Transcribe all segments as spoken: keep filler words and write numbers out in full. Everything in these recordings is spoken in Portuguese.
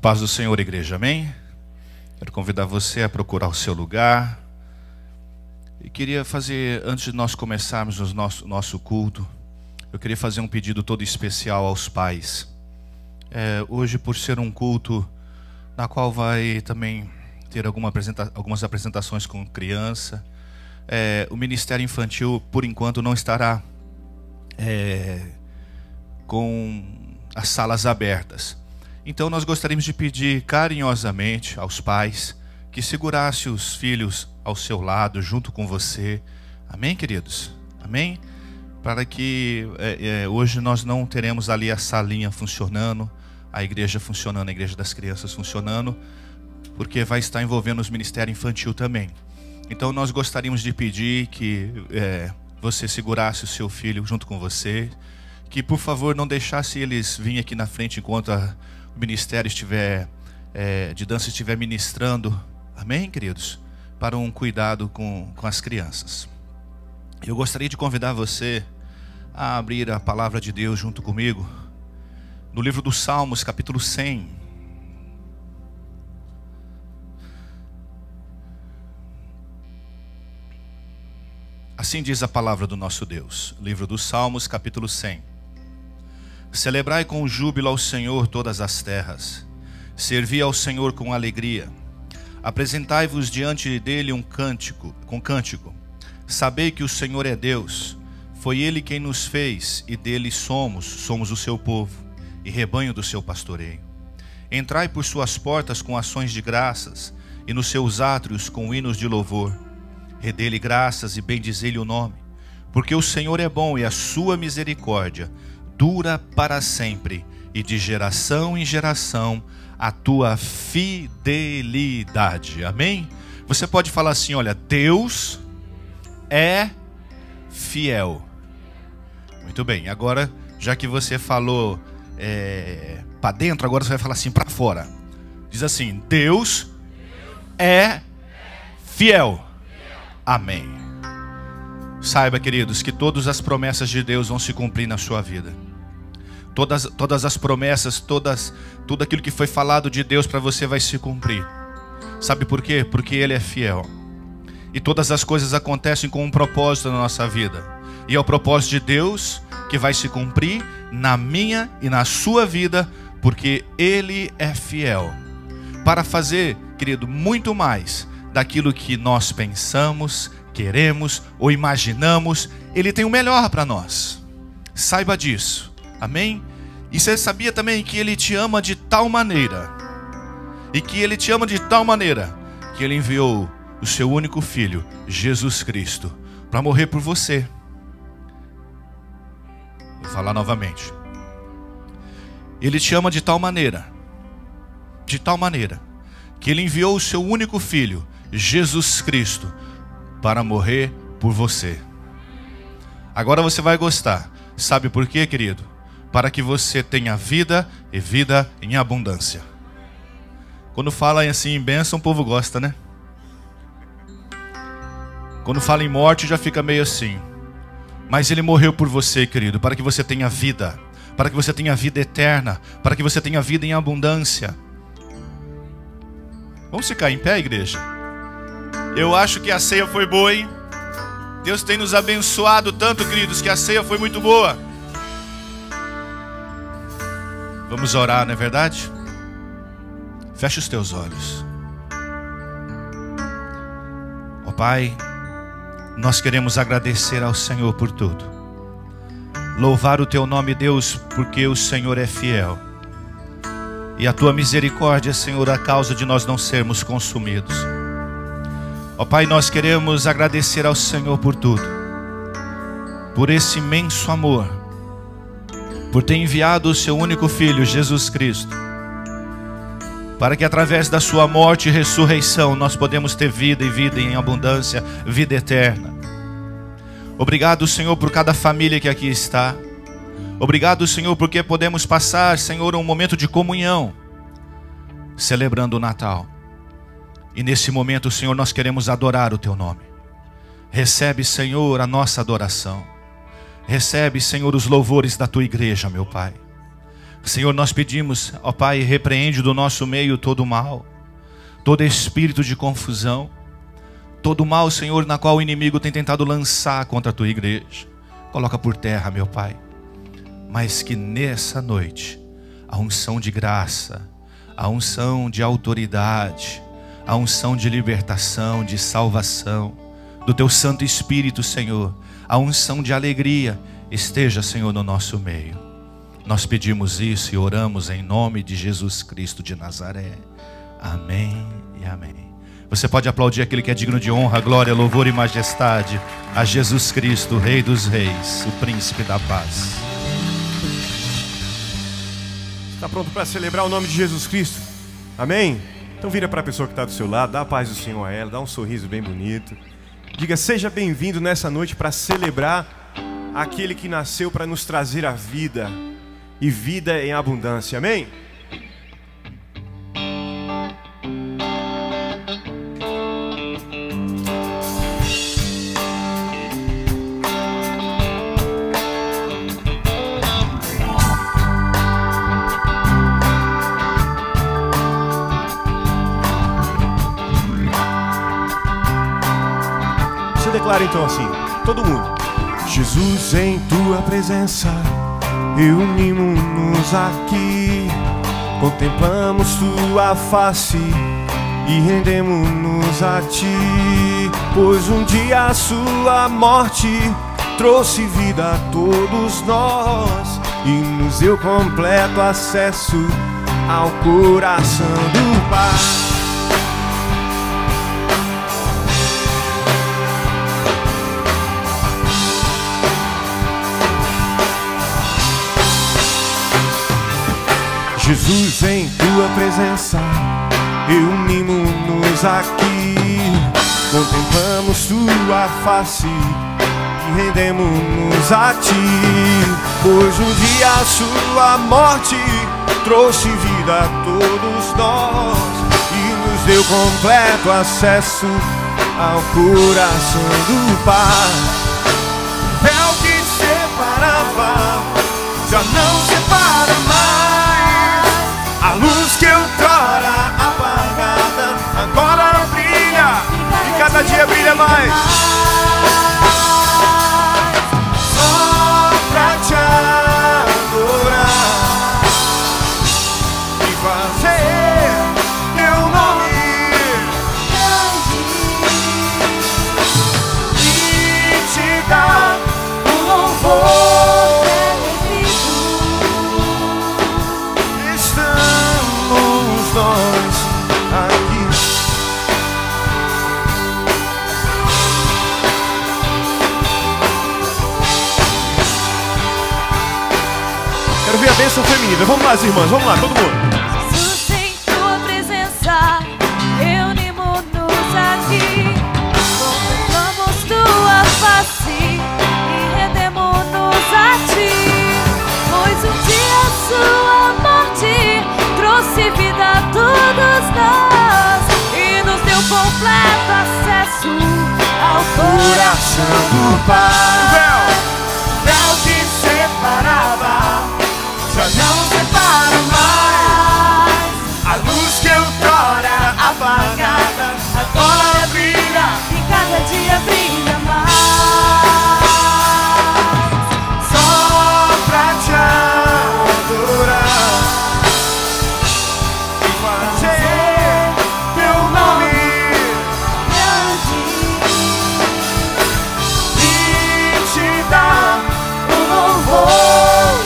paz do Senhor, igreja, amém? Quero convidar você a procurar o seu lugar. E queria fazer, antes de nós começarmos o nosso, nosso culto, eu queria fazer um pedido todo especial aos pais. É, hoje, por ser um culto na qual vai também ter alguma apresenta, algumas apresentações com criança, é, o Ministério Infantil, por enquanto, não estará é, com as salas abertas. Então nós gostaríamos de pedir carinhosamente aos pais que segurasse os filhos ao seu lado, junto com você. Amém, queridos? Amém? Para que é, é, hoje nós não teremos ali a salinha funcionando, a igreja funcionando, a igreja das crianças funcionando, porque vai estar envolvendo os ministérios infantil também. Então nós gostaríamos de pedir que é, você segurasse o seu filho junto com você, que por favor não deixasse eles vir aqui na frente enquanto a o ministério estiver, é, de dança estiver ministrando, amém, queridos? Para um cuidado com, com as crianças. Eu gostaria de convidar você a abrir a palavra de Deus junto comigo, no livro dos Salmos, capítulo cem. Assim diz a palavra do nosso Deus, livro dos Salmos, capítulo cem. Celebrai com júbilo ao Senhor todas as terras, servi ao Senhor com alegria, apresentai-vos diante dele um cântico, com cântico. Sabei que o Senhor é Deus, foi ele quem nos fez e dele somos, somos o seu povo e rebanho do seu pastoreio. Entrai por suas portas com ações de graças e nos seus átrios com hinos de louvor. Redei-lhe graças e bendizei-lhe o nome, porque o Senhor é bom e a sua misericórdia dura para sempre, e de geração em geração a tua fidelidade. Amém? Você pode falar assim, olha, Deus é fiel. Muito bem, agora já que você falou é, para dentro, agora você vai falar assim para fora. Diz assim, Deus é fiel. Amém. Saiba, queridos, que todas as promessas de Deus vão se cumprir na sua vida. Todas, todas as promessas, todas, tudo aquilo que foi falado de Deus para você vai se cumprir. Sabe por quê? Porque Ele é fiel. E todas as coisas acontecem com um propósito na nossa vida. E é o propósito de Deus que vai se cumprir na minha e na sua vida, porque Ele é fiel. Para fazer, querido, muito mais daquilo que nós pensamos, queremos ou imaginamos, Ele tem o melhor para nós. Saiba disso, amém? E você sabia também que Ele te ama de tal maneira, e que Ele te ama de tal maneira, que Ele enviou o seu único Filho, Jesus Cristo, para morrer por você. Vou falar novamente. Ele te ama de tal maneira, de tal maneira, que Ele enviou o seu único Filho, Jesus Cristo, para morrer por você. Agora você vai gostar. Sabe por quê, querido? Para que você tenha vida e vida em abundância. Quando fala assim em bênção, o povo gosta, né? Quando fala em morte, já fica meio assim. Mas Ele morreu por você, querido, para que você tenha vida, para que você tenha vida eterna, para que você tenha vida em abundância. Vamos ficar em pé, igreja? Eu acho que a ceia foi boa, hein? Deus tem nos abençoado tanto, queridos, que a ceia foi muito boa. Vamos orar, não é verdade? Feche os teus olhos. Ó Pai, nós queremos agradecer ao Senhor por tudo. Louvar o teu nome, Deus, porque o Senhor é fiel. E a tua misericórdia, Senhor, a causa de nós não sermos consumidos. Ó Pai, nós queremos agradecer ao Senhor por tudo, por esse imenso amor, por ter enviado o seu único Filho, Jesus Cristo, para que através da sua morte e ressurreição nós podemos ter vida e vida em abundância, vida eterna. Obrigado, Senhor, por cada família que aqui está. Obrigado, Senhor, porque podemos passar, Senhor, um momento de comunhão, celebrando o Natal. E nesse momento, Senhor, nós queremos adorar o teu nome. Recebe, Senhor, a nossa adoração. Recebe, Senhor, os louvores da tua igreja, meu Pai. Senhor, nós pedimos, ó Pai, repreende do nosso meio todo o mal, todo espírito de confusão, todo o mal, Senhor, na qual o inimigo tem tentado lançar contra a Tua igreja. Coloca por terra, meu Pai. Mas que nessa noite, a unção de graça, a unção de autoridade, a unção de libertação, de salvação, do Teu Santo Espírito, Senhor, a unção de alegria, esteja, Senhor, no nosso meio. Nós pedimos isso e oramos em nome de Jesus Cristo de Nazaré. Amém e amém. Você pode aplaudir aquele que é digno de honra, glória, louvor e majestade a Jesus Cristo, Rei dos Reis, o Príncipe da Paz. Está pronto para celebrar o nome de Jesus Cristo? Amém? Então vira para a pessoa que está do seu lado, dá a paz do Senhor a ela, dá um sorriso bem bonito. Diga, seja bem-vindo nessa noite para celebrar aquele que nasceu para nos trazer a vida e vida em abundância. Amém? Você declara então assim, todo mundo. Jesus, em Tua presença reunimos-nos aqui, contemplamos Tua face e rendemos-nos a Ti, pois um dia a Sua morte trouxe vida a todos nós e nos deu completo acesso ao coração do Pai. Jesus, em Tua presença reunimos-nos aqui, contemplamos Tua face e rendemos-nos a Ti, pois um dia a Sua morte trouxe vida a todos nós e nos deu completo acesso ao coração do Pai. O véu que separava já não separa mais. A luz que outrora apagada agora brilha e cada dia brilha mais. Só pra Te adorar e fazer Teu nome e Te dar o louvor. Ver a bênção feminina. Vamos lá, as irmãs, vamos lá, todo mundo. Jesus, em Tua presença reunimos-nos aqui, contemplamos Tua face e rendemos-nos a Ti, pois um dia a Sua morte trouxe vida a todos nós e nos deu completo acesso ao coração do Pai. O véu que separava já não separa mais. A luz que outrora apagada agora brilha e cada dia brilha mais. Só pra Te adorar e fazer Teu nome grande e Te dar o louvor.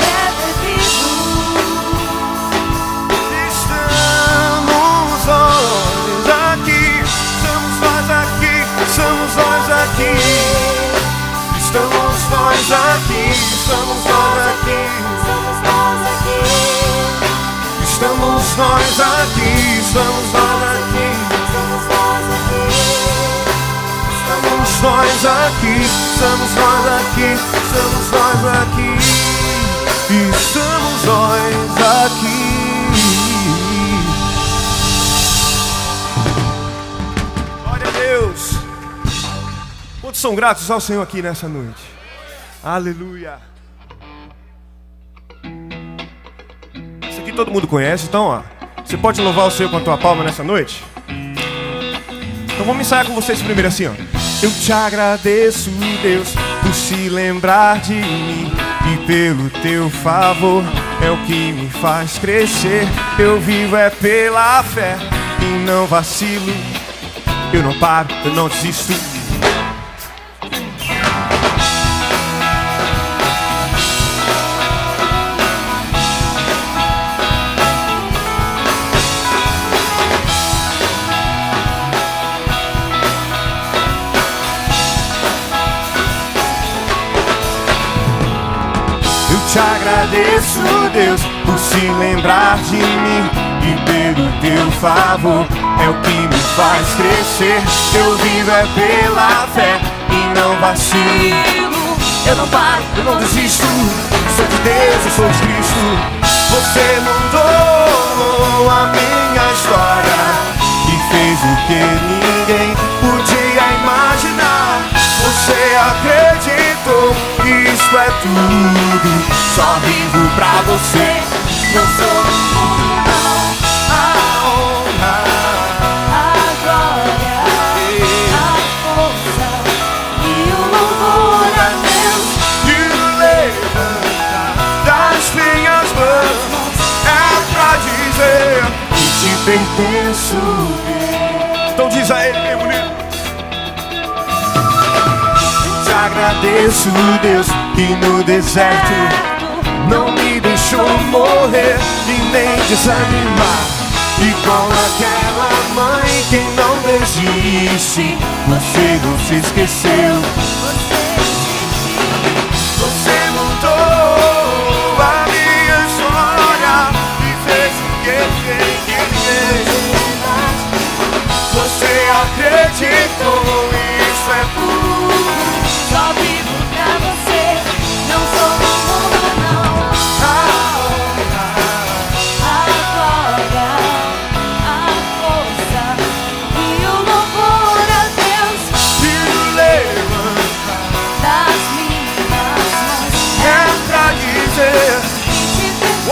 Estamos nós aqui, estamos nós aqui, estamos nós aqui, estamos nós aqui, estamos nós aqui, estamos nós aqui, estamos nós aqui, estamos nós aqui, estamos nós aqui, estamos nós aqui. Glória a Deus. Quantos são gratos ao Senhor aqui nessa noite? Aleluia. todo mundo conhece, então ó, você pode louvar o Senhor com a tua palma nessa noite? Então vamos ensaiar com vocês primeiro assim, ó. Eu te agradeço, Deus, por se lembrar de mim, e pelo teu favor é o que me faz crescer. Eu vivo é pela fé e não vacilo. Eu não paro, eu não desisto. Te agradeço, Deus, por se lembrar de mim, e pelo teu favor é o que me faz crescer. Eu vivo é pela fé e não vacilo. Eu não paro, eu não desisto. Sou de Deus, eu sou de Cristo. Você mudou a minha história e fez o que ninguém podia imaginar. Você acreditou, isso é tudo. Só vivo pra você. Não sou do mundo, não. A honra, a glória, a força e o louvor a Deus. E o levantar das minhas mãos é pra dizer que te pertenço. Então diz a ele, bem bonito. Te agradeço, Deus, que no deserto não me deixou morrer e nem desanimar. E com aquela mãe que não desiste, você não se esqueceu. Você mudou a minha história e fez o que ninguém queria. Você acreditou, isso é puro. Só vivo pra você, não sou do mundo, não. A honra, a glória, a força e o louvor a Deus. E o levantar Das minhas mãos é pra dizer que te oh.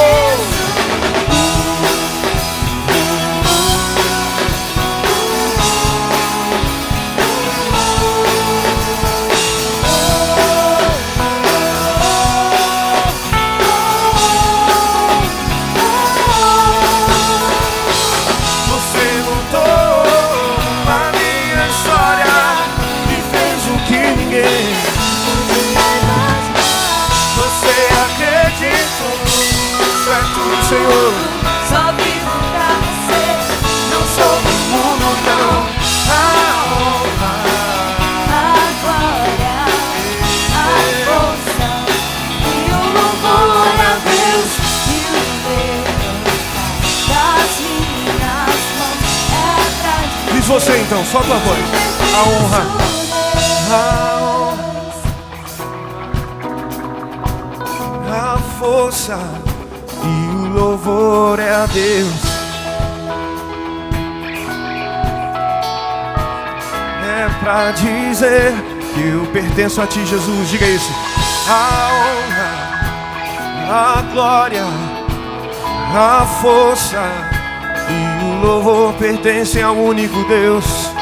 Senhor, Só vivo pra você, não sou do mundo, não. a honra, A glória, a força e o louvor a Deus. E o levantar das minhas mãos é pra dizer. diz você então, só tua voz. A honra, a honra, a força e o louvor é a Deus. É pra dizer que eu pertenço a ti, Jesus. Diga isso. A honra, a glória, a força e o louvor pertencem ao único Deus.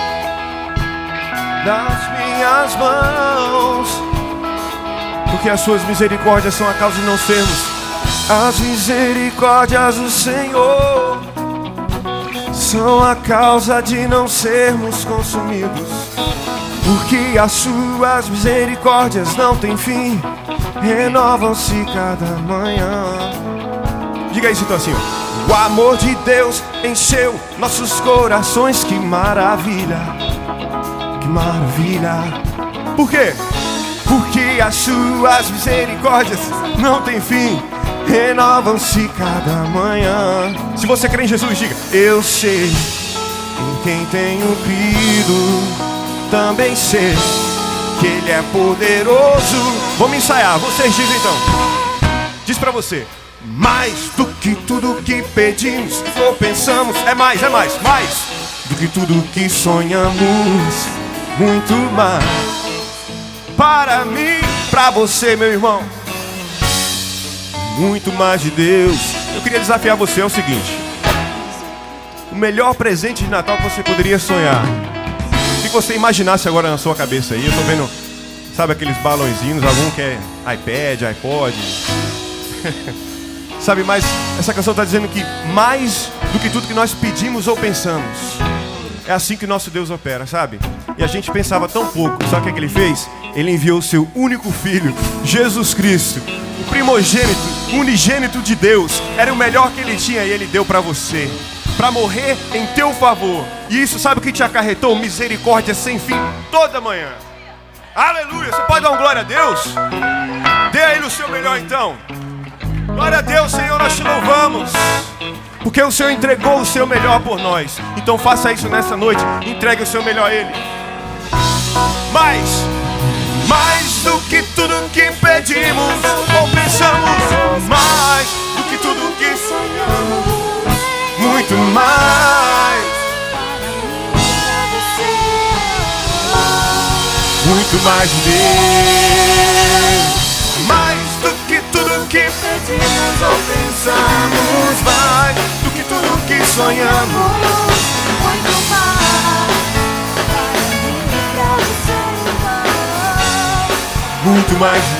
Das minhas mãos, porque as suas misericórdias são a causa de não sermos. As misericórdias do Senhor são a causa de não sermos consumidos, porque as suas misericórdias não têm fim, renovam-se cada manhã. Diga isso então assim, ó. O amor de Deus encheu nossos corações, que maravilha, que maravilha. Por quê? Porque as suas misericórdias não têm fim, renovam-se cada manhã. Se você crê em Jesus, diga: eu sei em quem tenho crido, também sei que Ele é poderoso. Vamos ensaiar, vocês dizem então. Diz pra você: mais do que tudo que pedimos ou pensamos. É mais, é mais, mais do que tudo que sonhamos, muito mais. Para mim, pra você, meu irmão, muito mais de Deus Eu queria desafiar você, é o seguinte: o melhor presente de Natal que você poderia sonhar, se você imaginasse agora na sua cabeça aí, eu tô vendo, sabe aqueles balãozinhos, algum quer iPad, iPod, sabe, mas essa canção está dizendo que mais do que tudo que nós pedimos ou pensamos, é assim que nosso Deus opera, sabe? E a gente pensava tão pouco, sabe o que, é que Ele fez? Ele enviou o seu único Filho, Jesus Cristo, o primogênito, unigênito de Deus. Era o melhor que Ele tinha e Ele deu para você, para morrer em teu favor. E isso, sabe o que te acarretou? Misericórdia sem fim toda manhã. Aleluia! Você pode dar um glória a Deus? Dê a Ele o seu melhor então. Glória a Deus, Senhor, nós te louvamos, porque o Senhor entregou o seu melhor por nós. Então faça isso nessa noite, entregue o seu melhor a Ele. Mais, mais do que tudo que pedimos ou pensamos, mais do que tudo que sonhamos, muito mais, muito mais de Deus. Mais do que tudo que pedimos ou pensamos, mais do que tudo que sonhamos, muito mais, muito mais de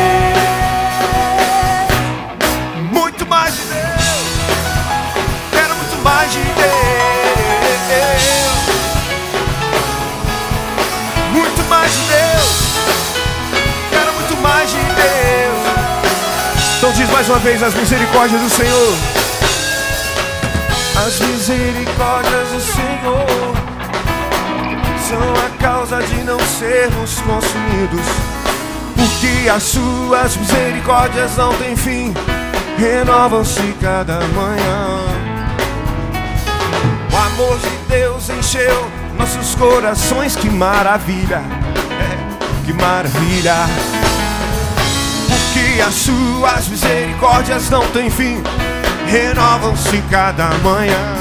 Deus. Muito mais de Deus. Quero muito mais de Deus. Muito mais de Deus. Quero muito mais de Deus. Então diz mais uma vez: as misericórdias do Senhor. As misericórdias do Senhor são a causa de não sermos consumidos, porque as suas misericórdias não têm fim, renovam-se cada manhã. O amor de Deus encheu nossos corações, que maravilha, é, que maravilha. Porque as suas misericórdias não têm fim, renovam-se cada manhã.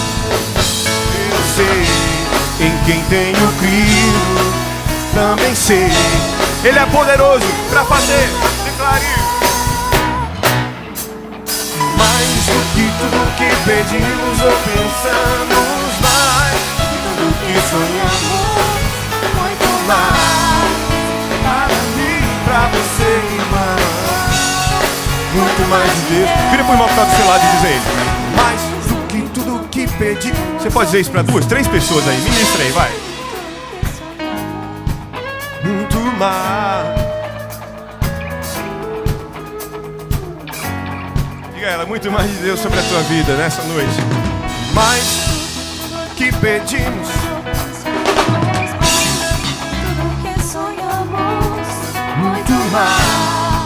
Eu sei em quem tenho crido, também sei, Ele é poderoso para fazer, declare. Mais do que tudo que pedimos ou pensamos, mais do que sonhamos, muito mais, para mim, para você, irmã, muito mais de Deus. Queria pro irmão que tá do seu lado e dizer ele: mais do que tudo que pedimos. Você pode dizer isso para duas, três pessoas aí, ministra aí, vai. Muito mais. Diga a ela: muito mais de Deus sobre a tua vida nessa noite. Mais que pedimos, tudo que sonhamos, muito mais.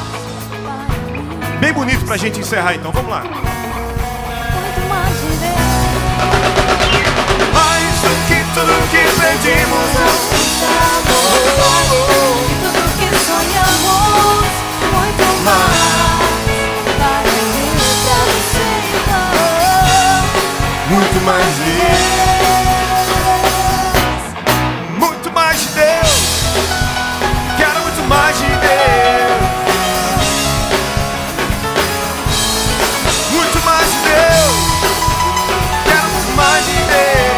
Bem bonito pra gente encerrar então, vamos lá. muito mais de Deus. Mais do que tudo que pedimos, Tudo que sonhamos, muito mais, para mim, pra você, muito mais de Deus. Muito mais de Deus. Quero muito mais de Deus. Muito mais de Deus. Quero muito mais de Deus.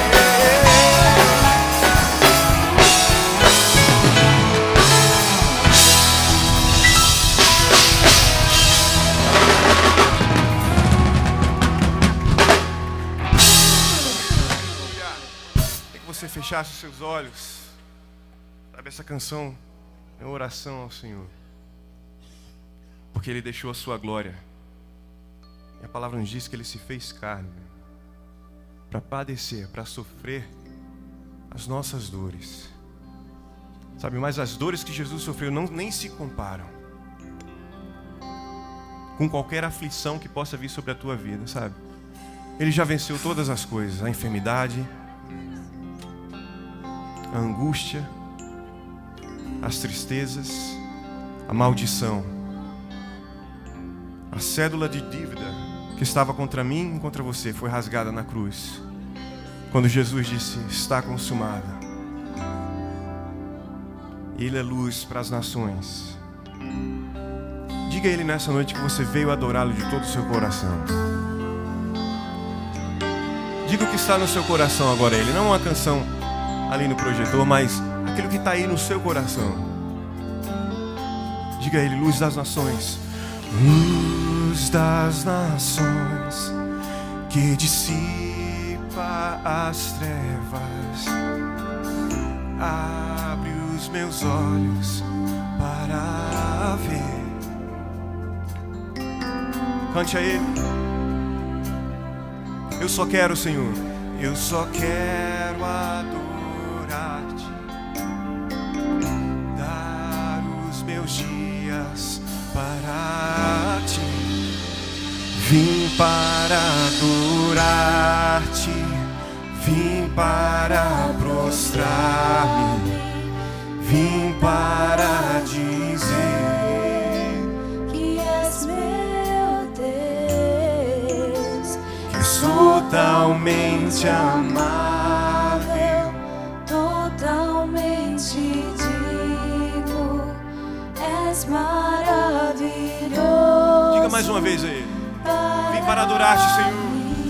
Você fechasse os seus olhos, sabe, essa canção é uma oração ao Senhor, porque Ele deixou a sua glória, e a palavra nos diz que Ele se fez carne para padecer, para sofrer as nossas dores, sabe, mas as dores que Jesus sofreu não, nem se comparam com qualquer aflição que possa vir sobre a tua vida, sabe. Ele já venceu todas as coisas, a enfermidade, a angústia, as tristezas, a maldição, a cédula de dívida que estava contra mim e contra você foi rasgada na cruz, quando Jesus disse: está consumada. Ele é luz para as nações. Diga Diga a Ele nessa noite que você veio adorá-lo de todo o seu coração. Diga o que está no seu coração agora a Ele. Não uma canção ali no projetor, mas aquilo que está aí no seu coração. Diga a Ele: luz das nações. Luz das nações, que dissipa as trevas, abre os meus olhos para ver. Cante a Ele. Eu só quero, Senhor, eu só quero adorar-te, dar os meus dias para ti. Vim para adorar-te, vim para prostrar-me, vim para dizer que és meu Deus, que és totalmente amável, totalmente digno, és maravilhoso. Diga mais uma vez a Ele: vim para adorar-te, Senhor.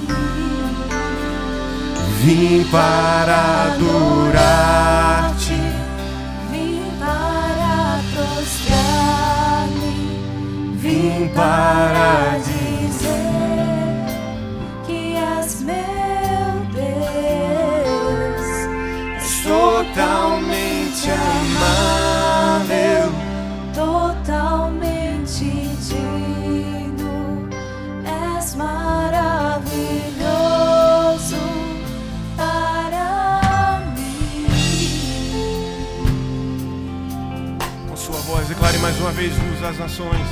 Vim para adorar-te, Vim para prostrar-me, vim para dizer que és meu Deus, és totalmente amável, totalmente digno, és maravilhoso para mim. com sua voz declare mais uma vez: luz das nações.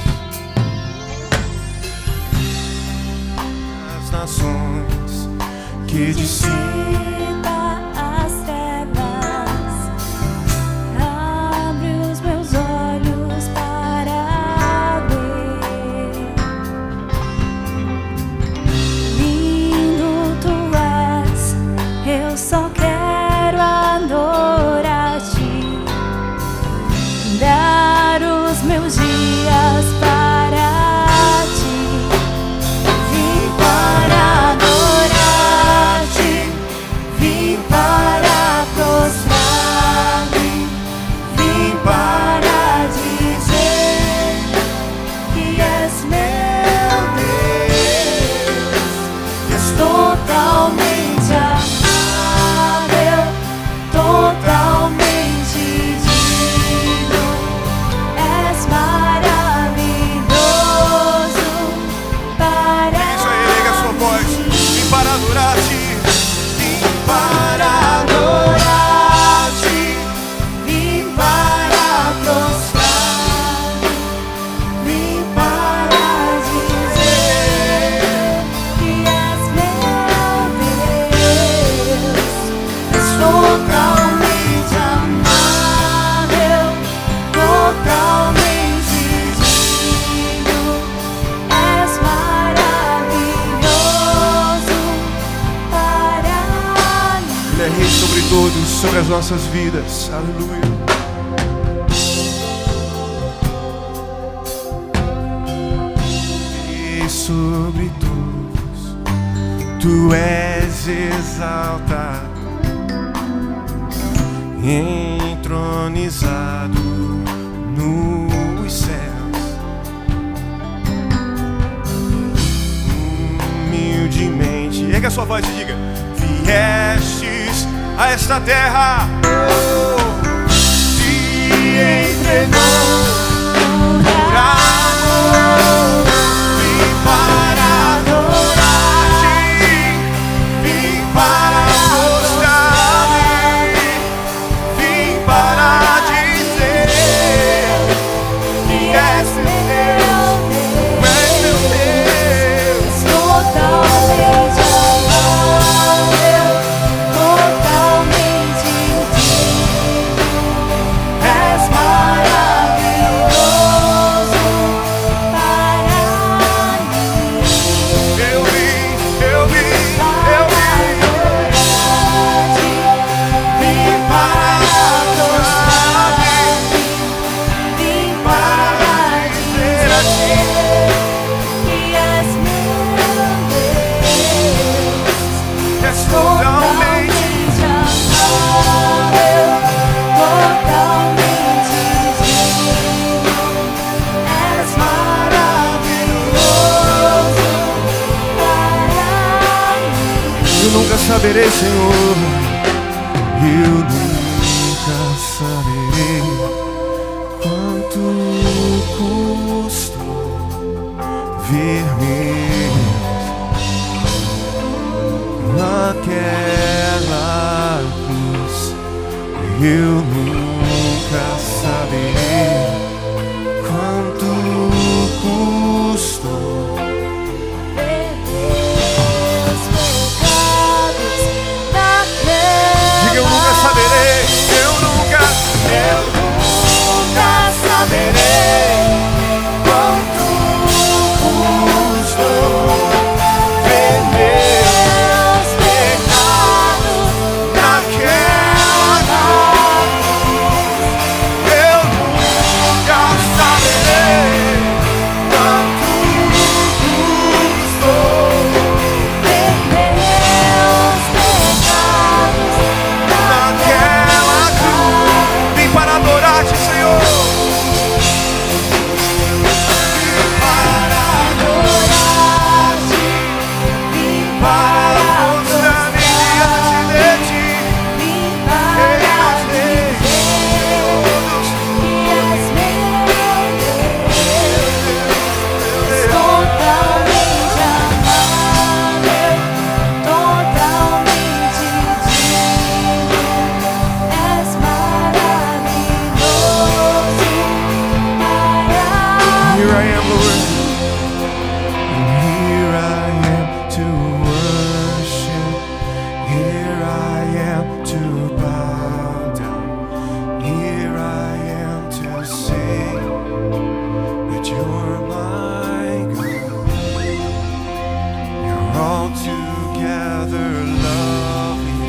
As nações que dissipa As trevas, abre os meus olhos para ver. Lindo tu és, eu só quero adorar-te, dar os meus dias para ti. Vim para adorar-te, vim para prostrar-me, vim para dizer que és meu Deus, que és totalmente amável, totalmente digno, és maravilhoso para isso aí, erga a sua voz. Vim para adorar-te, vim para adorar-te, Vim para prostrar-me, vim para dizer que és meu Deus, és totalmente amável, totalmente digno, és maravilhoso para mim. Ele é rei sobre todos, sobre as nossas vidas. Aleluia. E sobre todos, tu és exaltado, entronizado nos céus. Humildemente, erga a sua voz e diga: viestes a esta terra, oh, te entregou por amor. Vim para adorar-te, vim para mostrar-me, vim para dizer que és meu Deus, tu és meu Deus. Totalmente amável, totalmente digno, saberei, Senhor. Eu nunca saberei quanto custou ver meus naquela cruz. Eu nunca saberei quanto custou. Diga, eu nunca saberei, eu nunca, eu nunca saberei quanto custou ver meus pecados naquela cruz. Eu nunca saberei quanto custou ver meus pecados naquela cruz. Vim para adorar-te, Senhor. Vim para adorar-te. Vim para mostrar-me diante de ti. Vim para dizer que és meu Deus, totalmente amável, totalmente digno. És maravilhoso, maravilhoso. Here I am, Lord. And here I am to worship. Here I am to bow down. Here I am to say that you're my God. You're altogether lovely,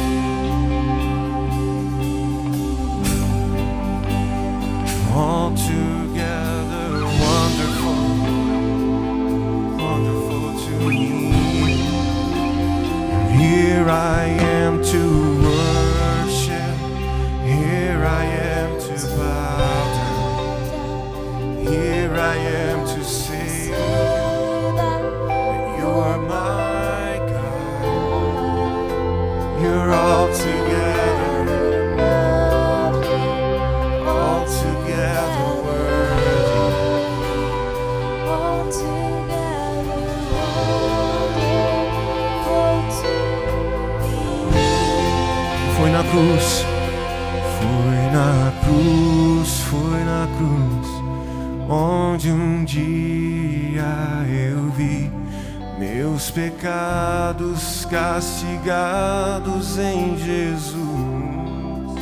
altogether wonderful, wonderful to me. And here I am to worship. Here I am to bow down. Here I am to say that you're my God. You're altogether, altogether worthy. Foi na cruz, foi na cruz, foi na cruz, onde um dia eu vi meus pecados castigados em Jesus.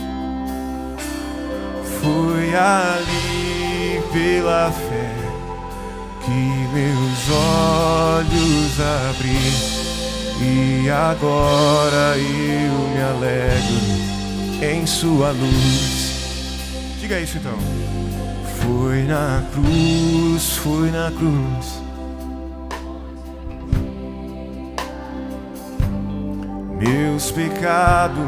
Foi ali pela fé que meus olhos abri, e agora eu me alegro em sua luz. Diga isso então. Foi na cruz, foi na cruz, meus pecados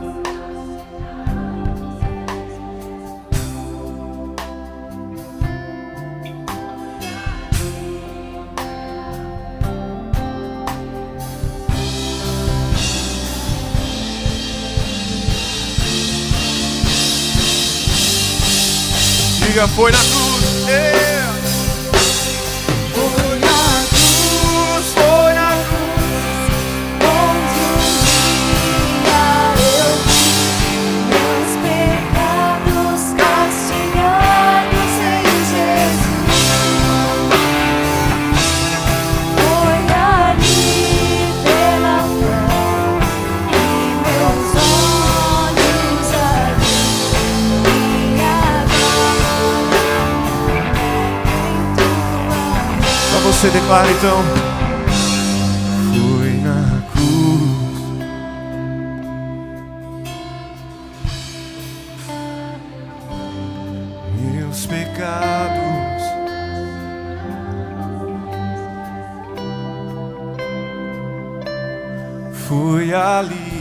diga, foi na cruz, yeah. Foi na cruz, foi na cruz, onde um dia eu vi meus pecados castigados em Jesus. Foi ali pela fé que meus olhos abriram, e agora você declara então. Foi na cruz, meus pecados foi ali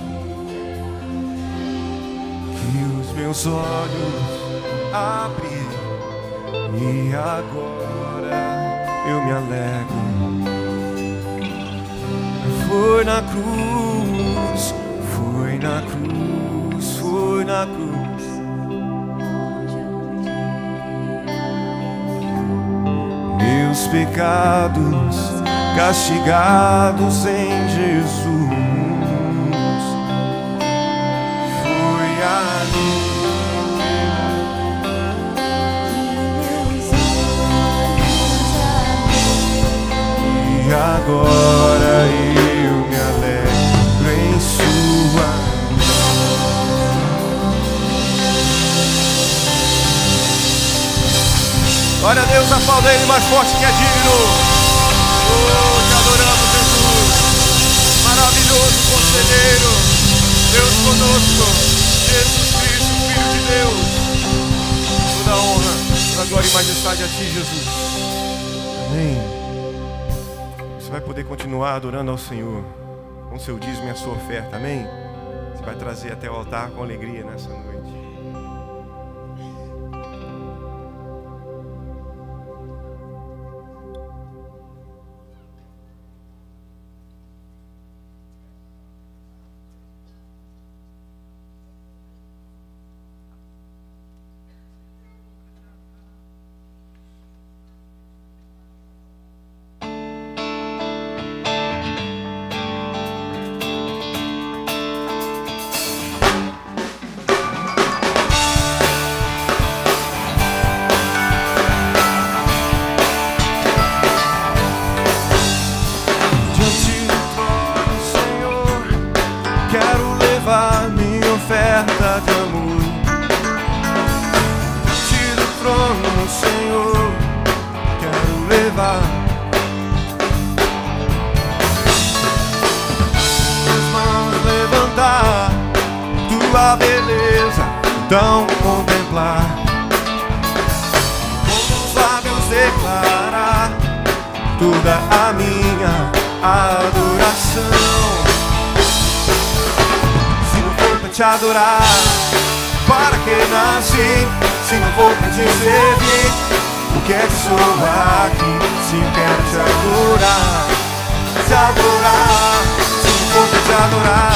que os meus olhos abriram, e agora eu me alegro. Foi na cruz, foi na cruz, foi na cruz. Meus pecados castigados em Jesus. Foi ali. E agora eu me alegro em sua. Glória a Deus, aplauda Ele mais forte que é digno. Oh, te adoramos, Jesus. Maravilhoso conselheiro, Deus conosco, Jesus Cristo, Filho de Deus. Toda a honra, toda a glória e majestade a Ti, Jesus. Amém. Você vai poder continuar adorando ao Senhor com seu dízimo e a sua oferta, amém? Você vai trazer até o altar com alegria nessa noite. Então contemplar, com os lábios declarar toda a minha adoração. Se não for pra te adorar, para que nasci? Se não for pra te servir, o que é que sou aqui? Se eu quero te adorar, te adorar. Se não for pra te adorar,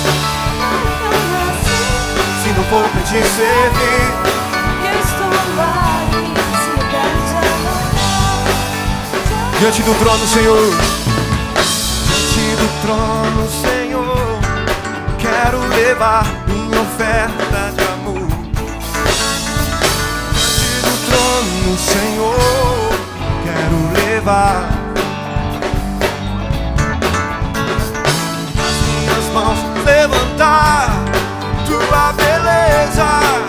se não for pra te servir, eu estou aqui, se eu quero te adorar. diante do trono, Senhor, diante do trono, Senhor, quero levar minha oferta de amor. Diante do trono, Senhor, quero levar as minhas mãos, levantar tua beleza,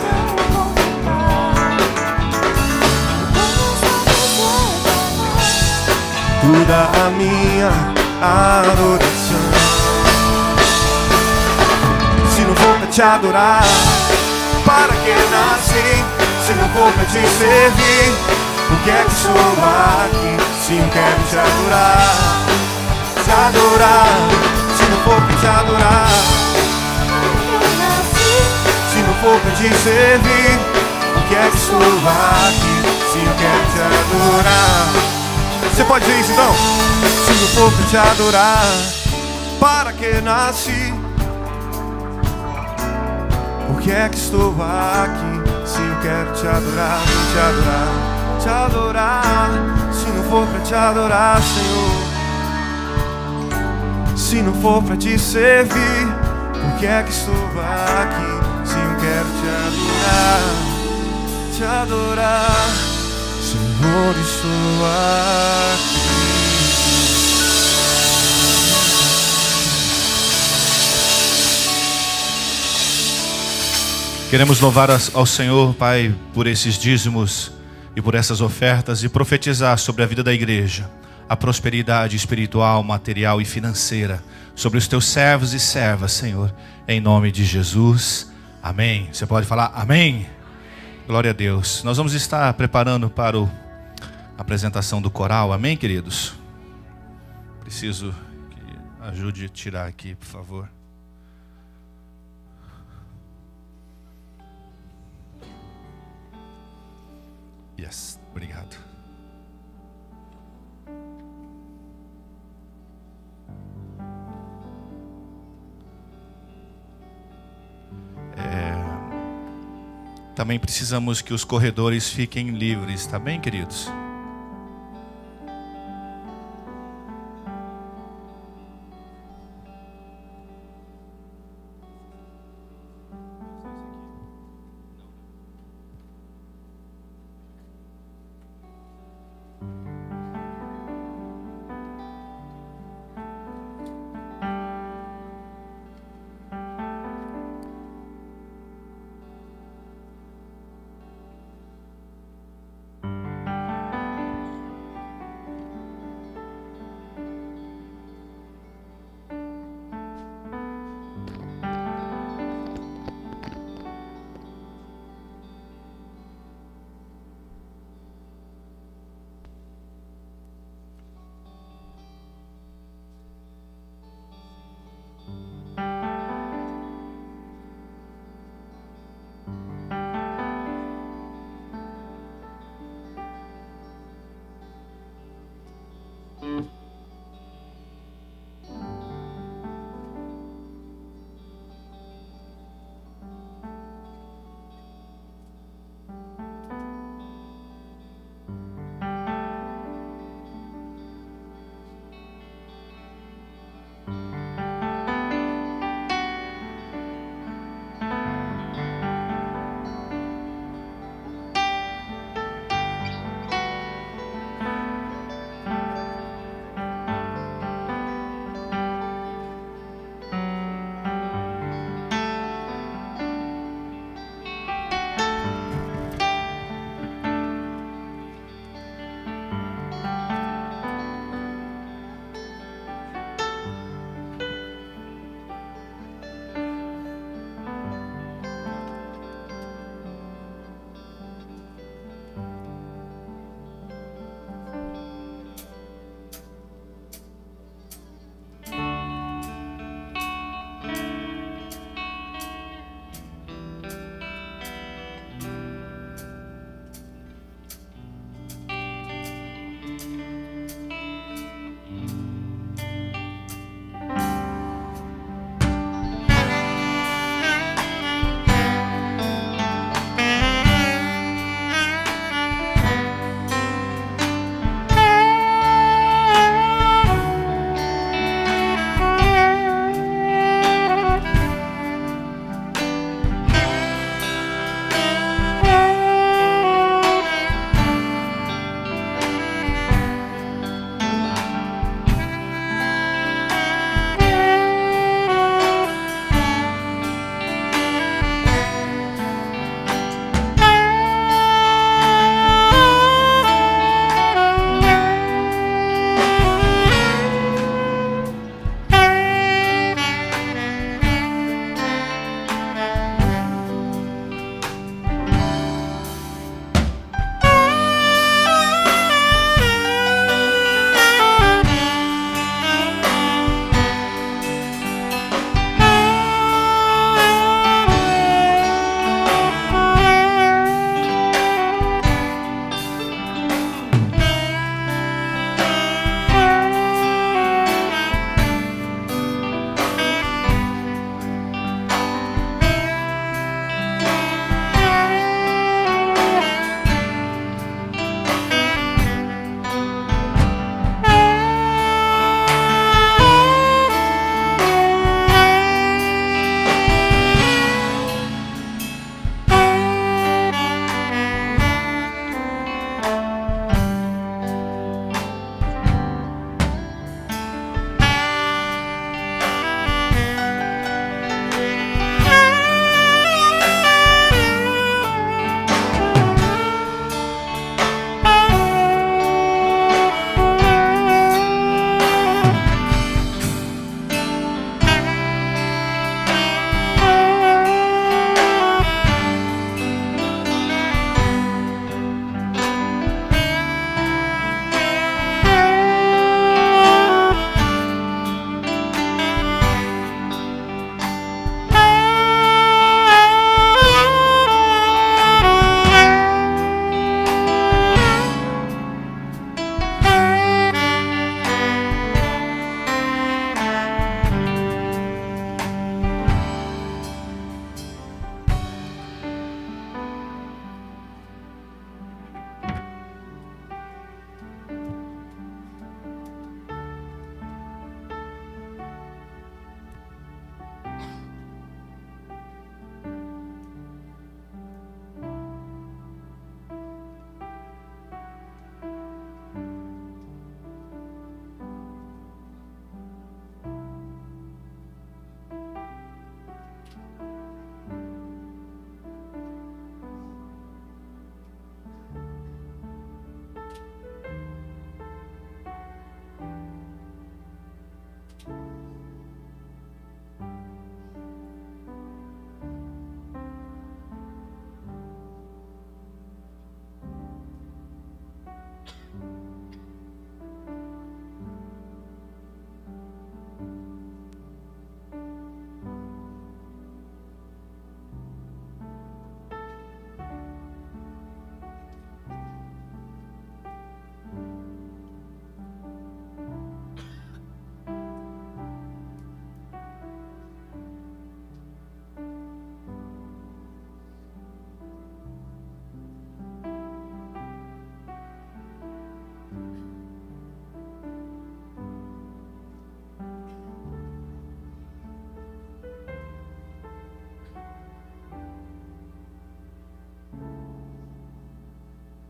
toda a minha adoração. Se não for pra te adorar, para que nasci? Se não for pra te servir, o que é que sou aqui? Se eu quero te adorar, te adorar. Se não for pra te adorar, se não for pra te servir, o que é que sou aqui? Se eu quero te adorar. Você pode dizer isso então? Se não for pra te adorar, para que nasci? Por que é que estou aqui? Se eu quero te adorar, te adorar, te adorar. Se não for pra te adorar, Senhor, se não for pra te servir, por que é que estou aqui? Se eu quero te adorar, te adorar, Senhor, estou aqui. Queremos louvar ao Senhor, Pai, por esses dízimos e por essas ofertas e profetizar sobre a vida da igreja a prosperidade espiritual, material e financeira sobre os teus servos e servas, Senhor, em nome de Jesus. Amém. Você pode falar amém? Glória a Deus. Nós vamos estar preparando para o, a apresentação do coral. Amém, queridos? Preciso que ajude a tirar aqui, por favor. Yes, obrigado. Também precisamos que os corredores fiquem livres, tá bem, queridos?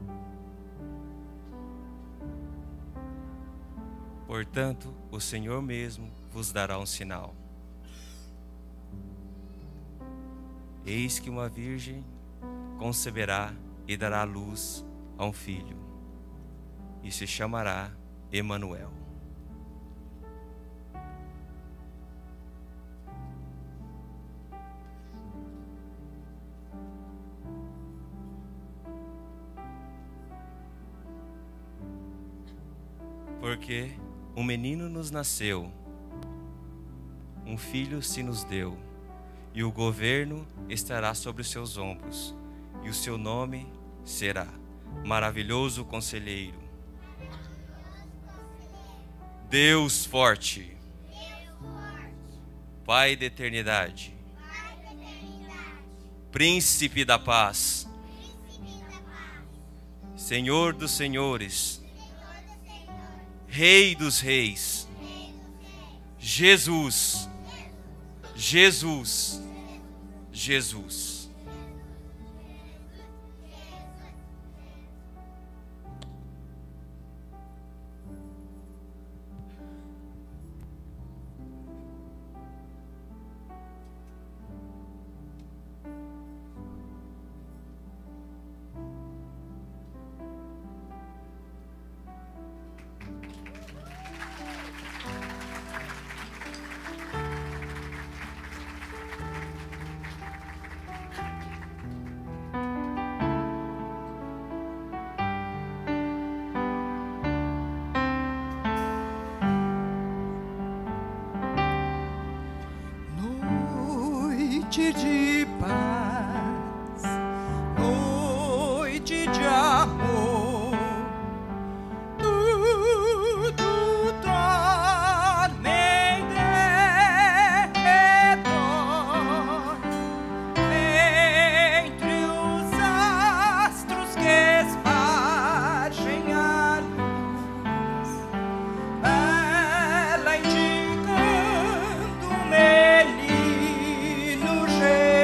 Portanto, o Senhor mesmo vos dará um sinal. Eis que uma virgem conceberá e dará à luz a um filho, e se chamará Emanuel. Porque um menino nos nasceu, um filho se nos deu, e o governo estará sobre os seus ombros, e o seu nome será Maravilhoso Conselheiro, Deus Forte, Pai da Eternidade, Príncipe da Paz, Senhor dos Senhores, Rei dos Reis, Jesus, Jesus, Jesus. Noite de paz, noite de amor, tudo torna em derredor, entre os astros que espargem a luz, ela indicando um menino Jesus.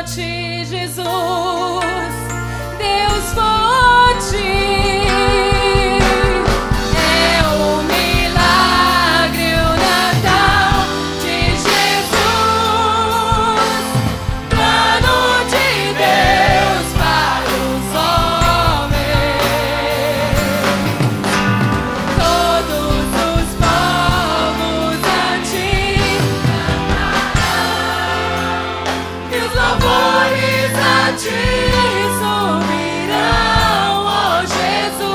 a ti, Jesus, Deus forte. É o milagre, o Natal de Jesus, plano de Deus para os homens. Todos os povos a ti cantarão, e os louvores a ti subirão, ó Jesus.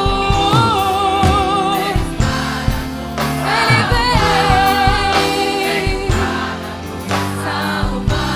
Ele vem salvar.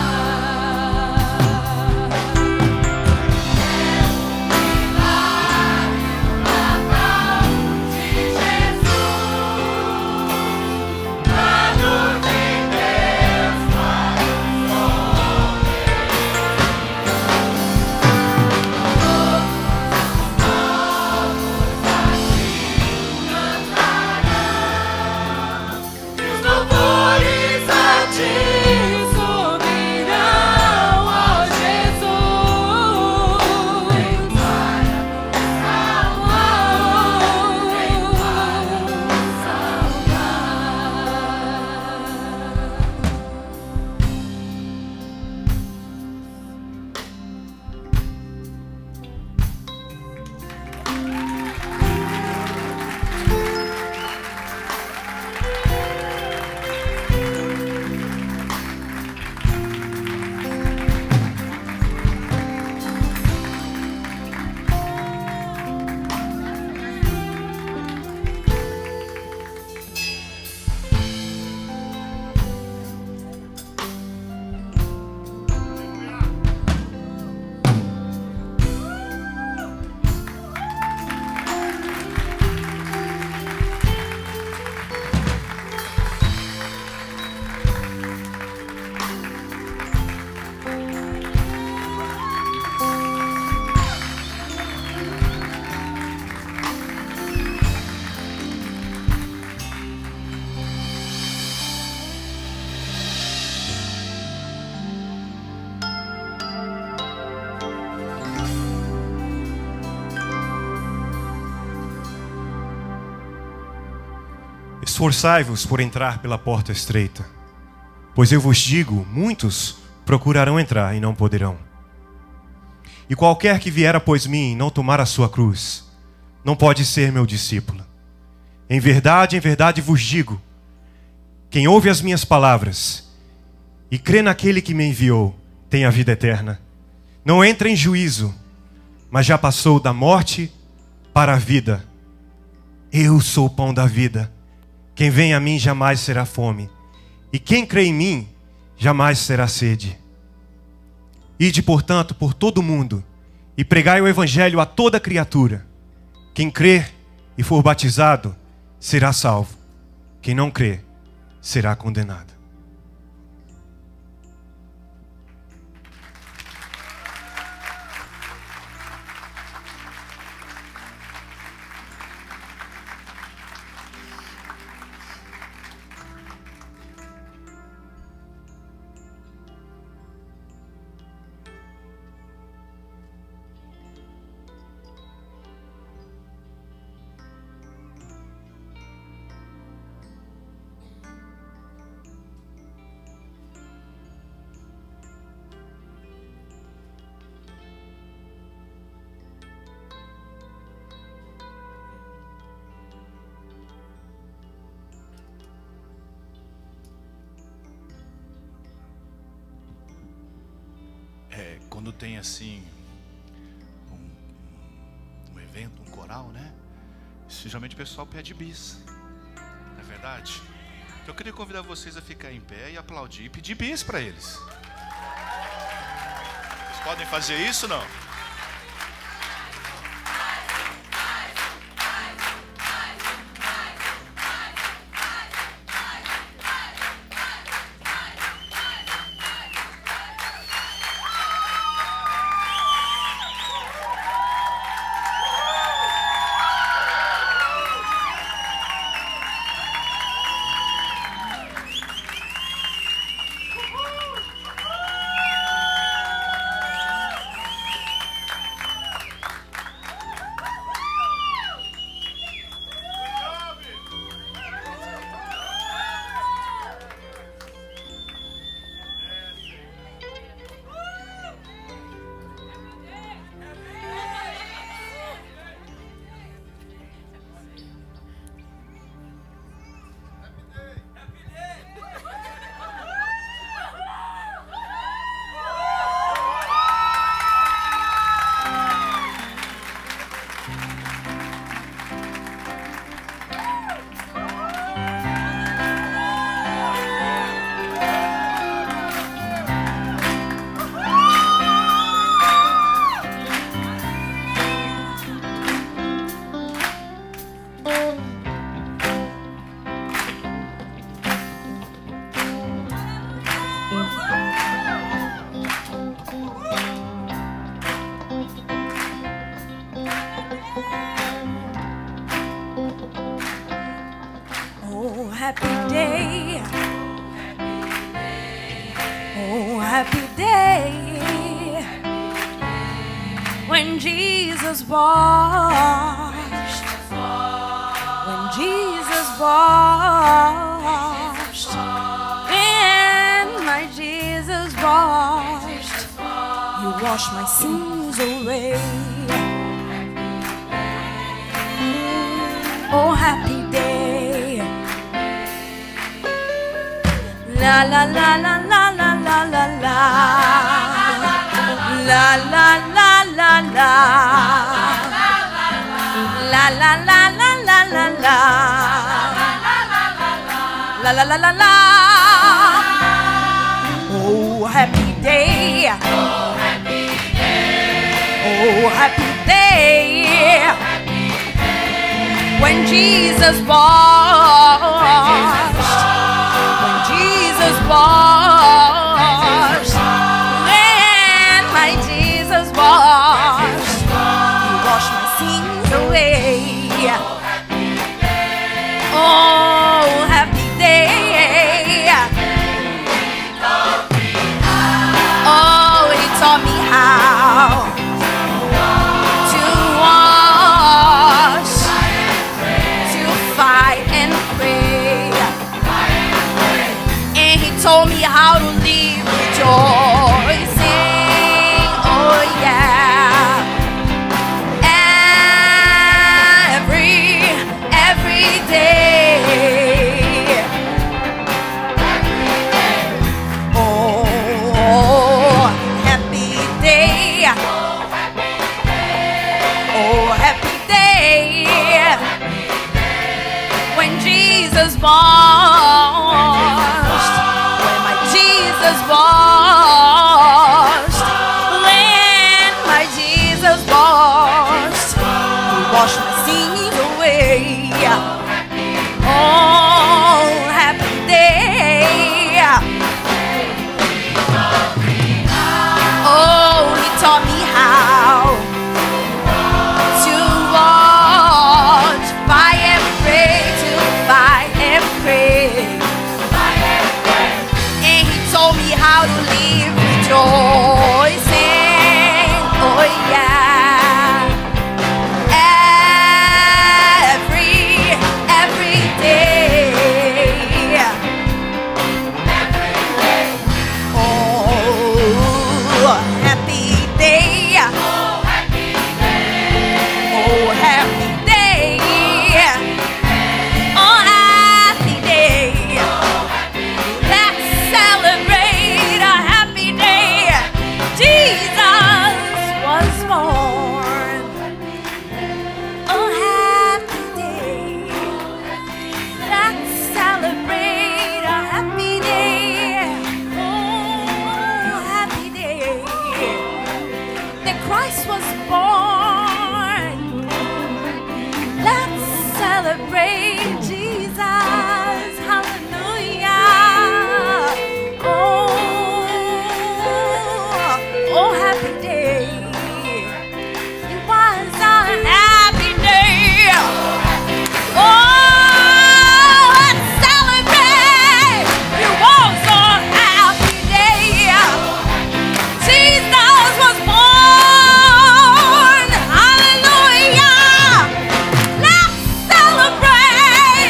Os louvores a ti subirão, ó Jesus. Esforçai-vos por entrar pela porta estreita, pois eu vos digo, muitos procurarão entrar e não poderão. E qualquer que vier após mim e não tomar a sua cruz, não pode ser meu discípulo. Em verdade, em verdade vos digo, quem ouve as minhas palavras e crê naquele que me enviou, tem a vida eterna. Não entra em juízo, mas já passou da morte para a vida. Eu sou o pão da vida. Quem vem a mim jamais será fome, e quem crê em mim jamais será sede. Ide, portanto, por todo o mundo, e pregai o evangelho a toda criatura. Quem crer e for batizado será salvo. Quem não crer será condenado. Quando tem assim um, um evento, um coral, né? Geralmente o pessoal pede bis, não é verdade? Então eu queria convidar vocês a ficar em pé e aplaudir e pedir bis para eles. Vocês podem fazer isso, não? happy day. Oh, happy day. When Jesus washed, when Jesus washed, when my Jesus washed, you washed my sins away. Oh, happy day. La la la la la la la la la. La la la la la. La la la la la la la. La la la la la. Oh, happy day. Oh, happy day. Oh, happy day. When Jesus washed, when Jesus washed, when my Jesus washed, He washed my sins away. Oh, happy day. Oh, He taught me how to wash, fight and pray. And He told me how to live rejoicing. Oh yeah. Every, every day. Oh, happy day. Oh, happy day. When Jesus washed, when my Jesus washed, when my Jesus washed, He washed my sins away. Oh, happy day. Oh, He taught me how to watch, fight and pray, to fight and pray. And He told me how to live rejoicing. Oh yeah. Every, every day. Oh, happy day. Oh, happy day. Oh, happy day. Let's celebrate a happy day. Jesus was born. Oh, happy day. Let's celebrate a happy day. Oh, happy day. That Christ was born. Let's celebrate Jesus. Hallelujah. Oh, oh, happy day. It was a happy day. Oh, let's celebrate. It was a happy day. Jesus was born. Hallelujah. Let's celebrate.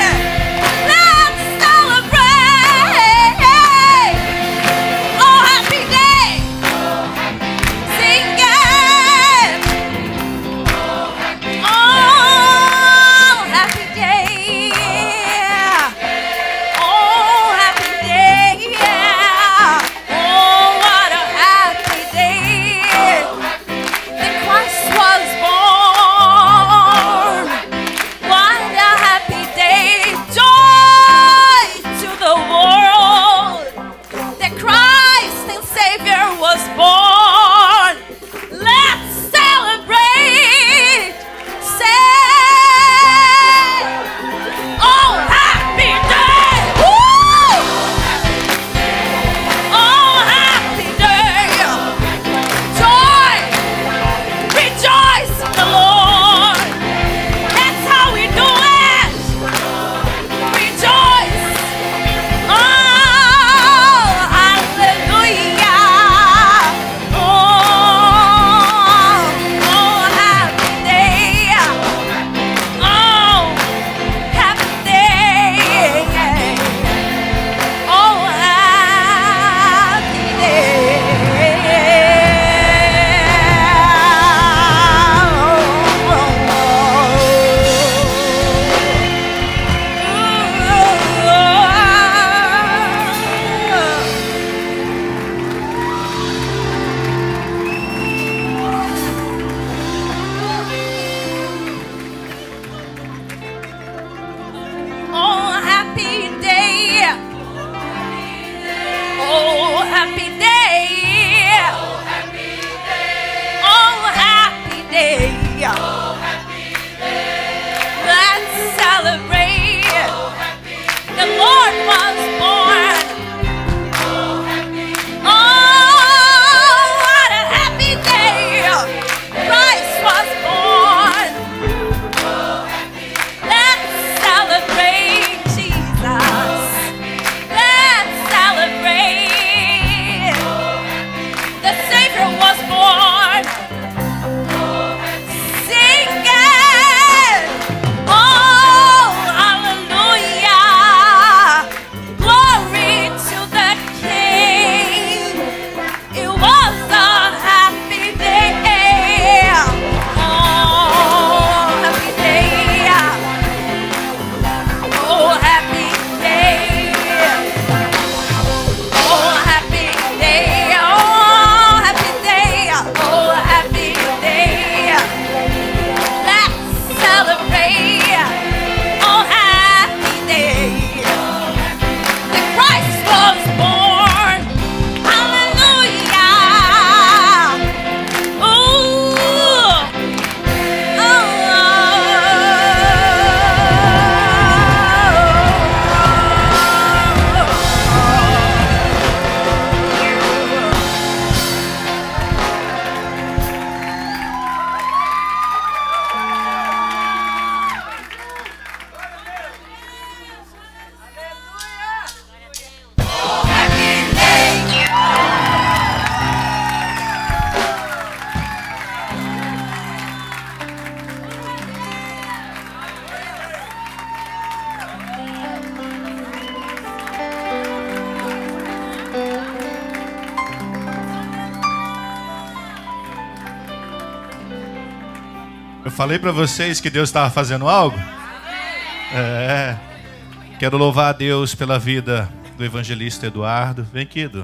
Eu falei para vocês que Deus estava fazendo algo? É. Quero louvar a Deus pela vida do evangelista Eduardo. Vem aqui, Edu.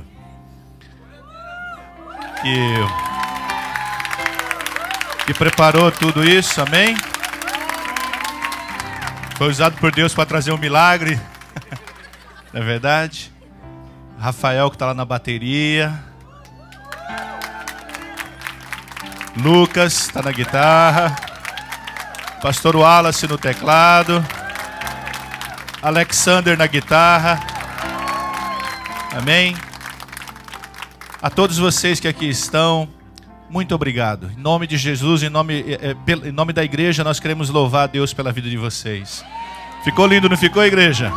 Que, que preparou tudo isso, amém? Foi usado por Deus para trazer um milagre. Não é verdade? Rafael que está lá na bateria. Lucas está na guitarra. Pastor Wallace no teclado. Alexander na guitarra. Amém? A todos vocês que aqui estão, muito obrigado. Em nome de Jesus, em nome, em nome da igreja, nós queremos louvar a Deus pela vida de vocês. Ficou lindo, não ficou, igreja?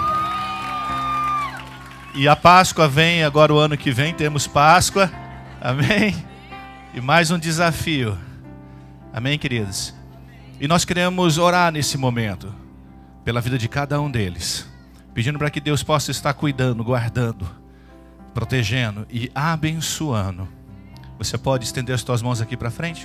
E a Páscoa vem, agora o ano que vem temos Páscoa. Amém? E mais um desafio. Amém, queridos? E nós queremos orar nesse momento pela vida de cada um deles, pedindo para que Deus possa estar cuidando, guardando, protegendo e abençoando. Você pode estender as tuas mãos aqui para frente?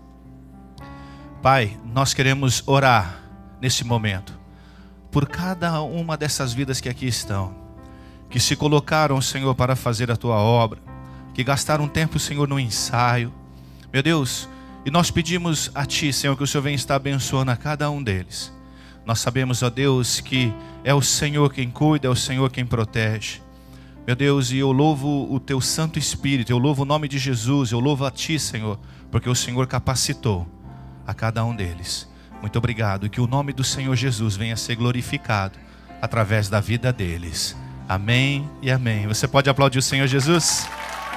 Pai, nós queremos orar nesse momento por cada uma dessas vidas que aqui estão, que se colocaram, Senhor, para fazer a tua obra, que gastaram tempo, Senhor, no ensaio. Meu Deus, e nós pedimos a Ti, Senhor, que o Senhor venha estar abençoando a cada um deles. Nós sabemos, ó Deus, que é o Senhor quem cuida, é o Senhor quem protege. Meu Deus, e eu louvo o Teu Santo Espírito, eu louvo o nome de Jesus, eu louvo a Ti, Senhor, porque o Senhor capacitou a cada um deles. Muito obrigado, e que o nome do Senhor Jesus venha a ser glorificado através da vida deles. Amém e amém. Você pode aplaudir o Senhor Jesus?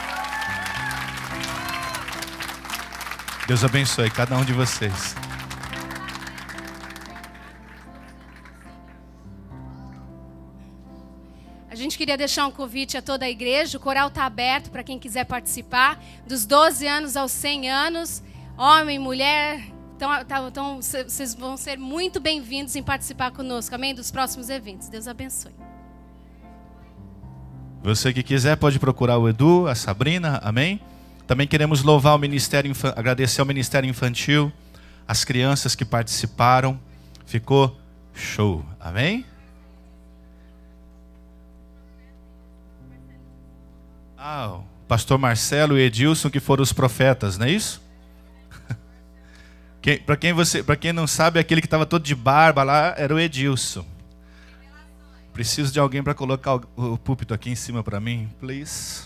Deus abençoe cada um de vocês. A gente queria deixar um convite a toda a igreja. O coral está aberto para quem quiser participar. Dos doze anos aos cem anos, homem, mulher. Então, então vocês vão ser muito bem-vindos em participar conosco, amém? Dos próximos eventos. Deus abençoe. Você que quiser pode procurar o Edu, a Sabrina, amém? Também queremos louvar o Ministério, agradecer ao Ministério Infantil, as crianças que participaram. Ficou show, amém? Ah, o pastor Marcelo e Edilson que foram os profetas, não é isso? Quem, para quem você, para quem não sabe, aquele que estava todo de barba lá era o Edilson. Preciso de alguém para colocar o, o púlpito aqui em cima para mim, please.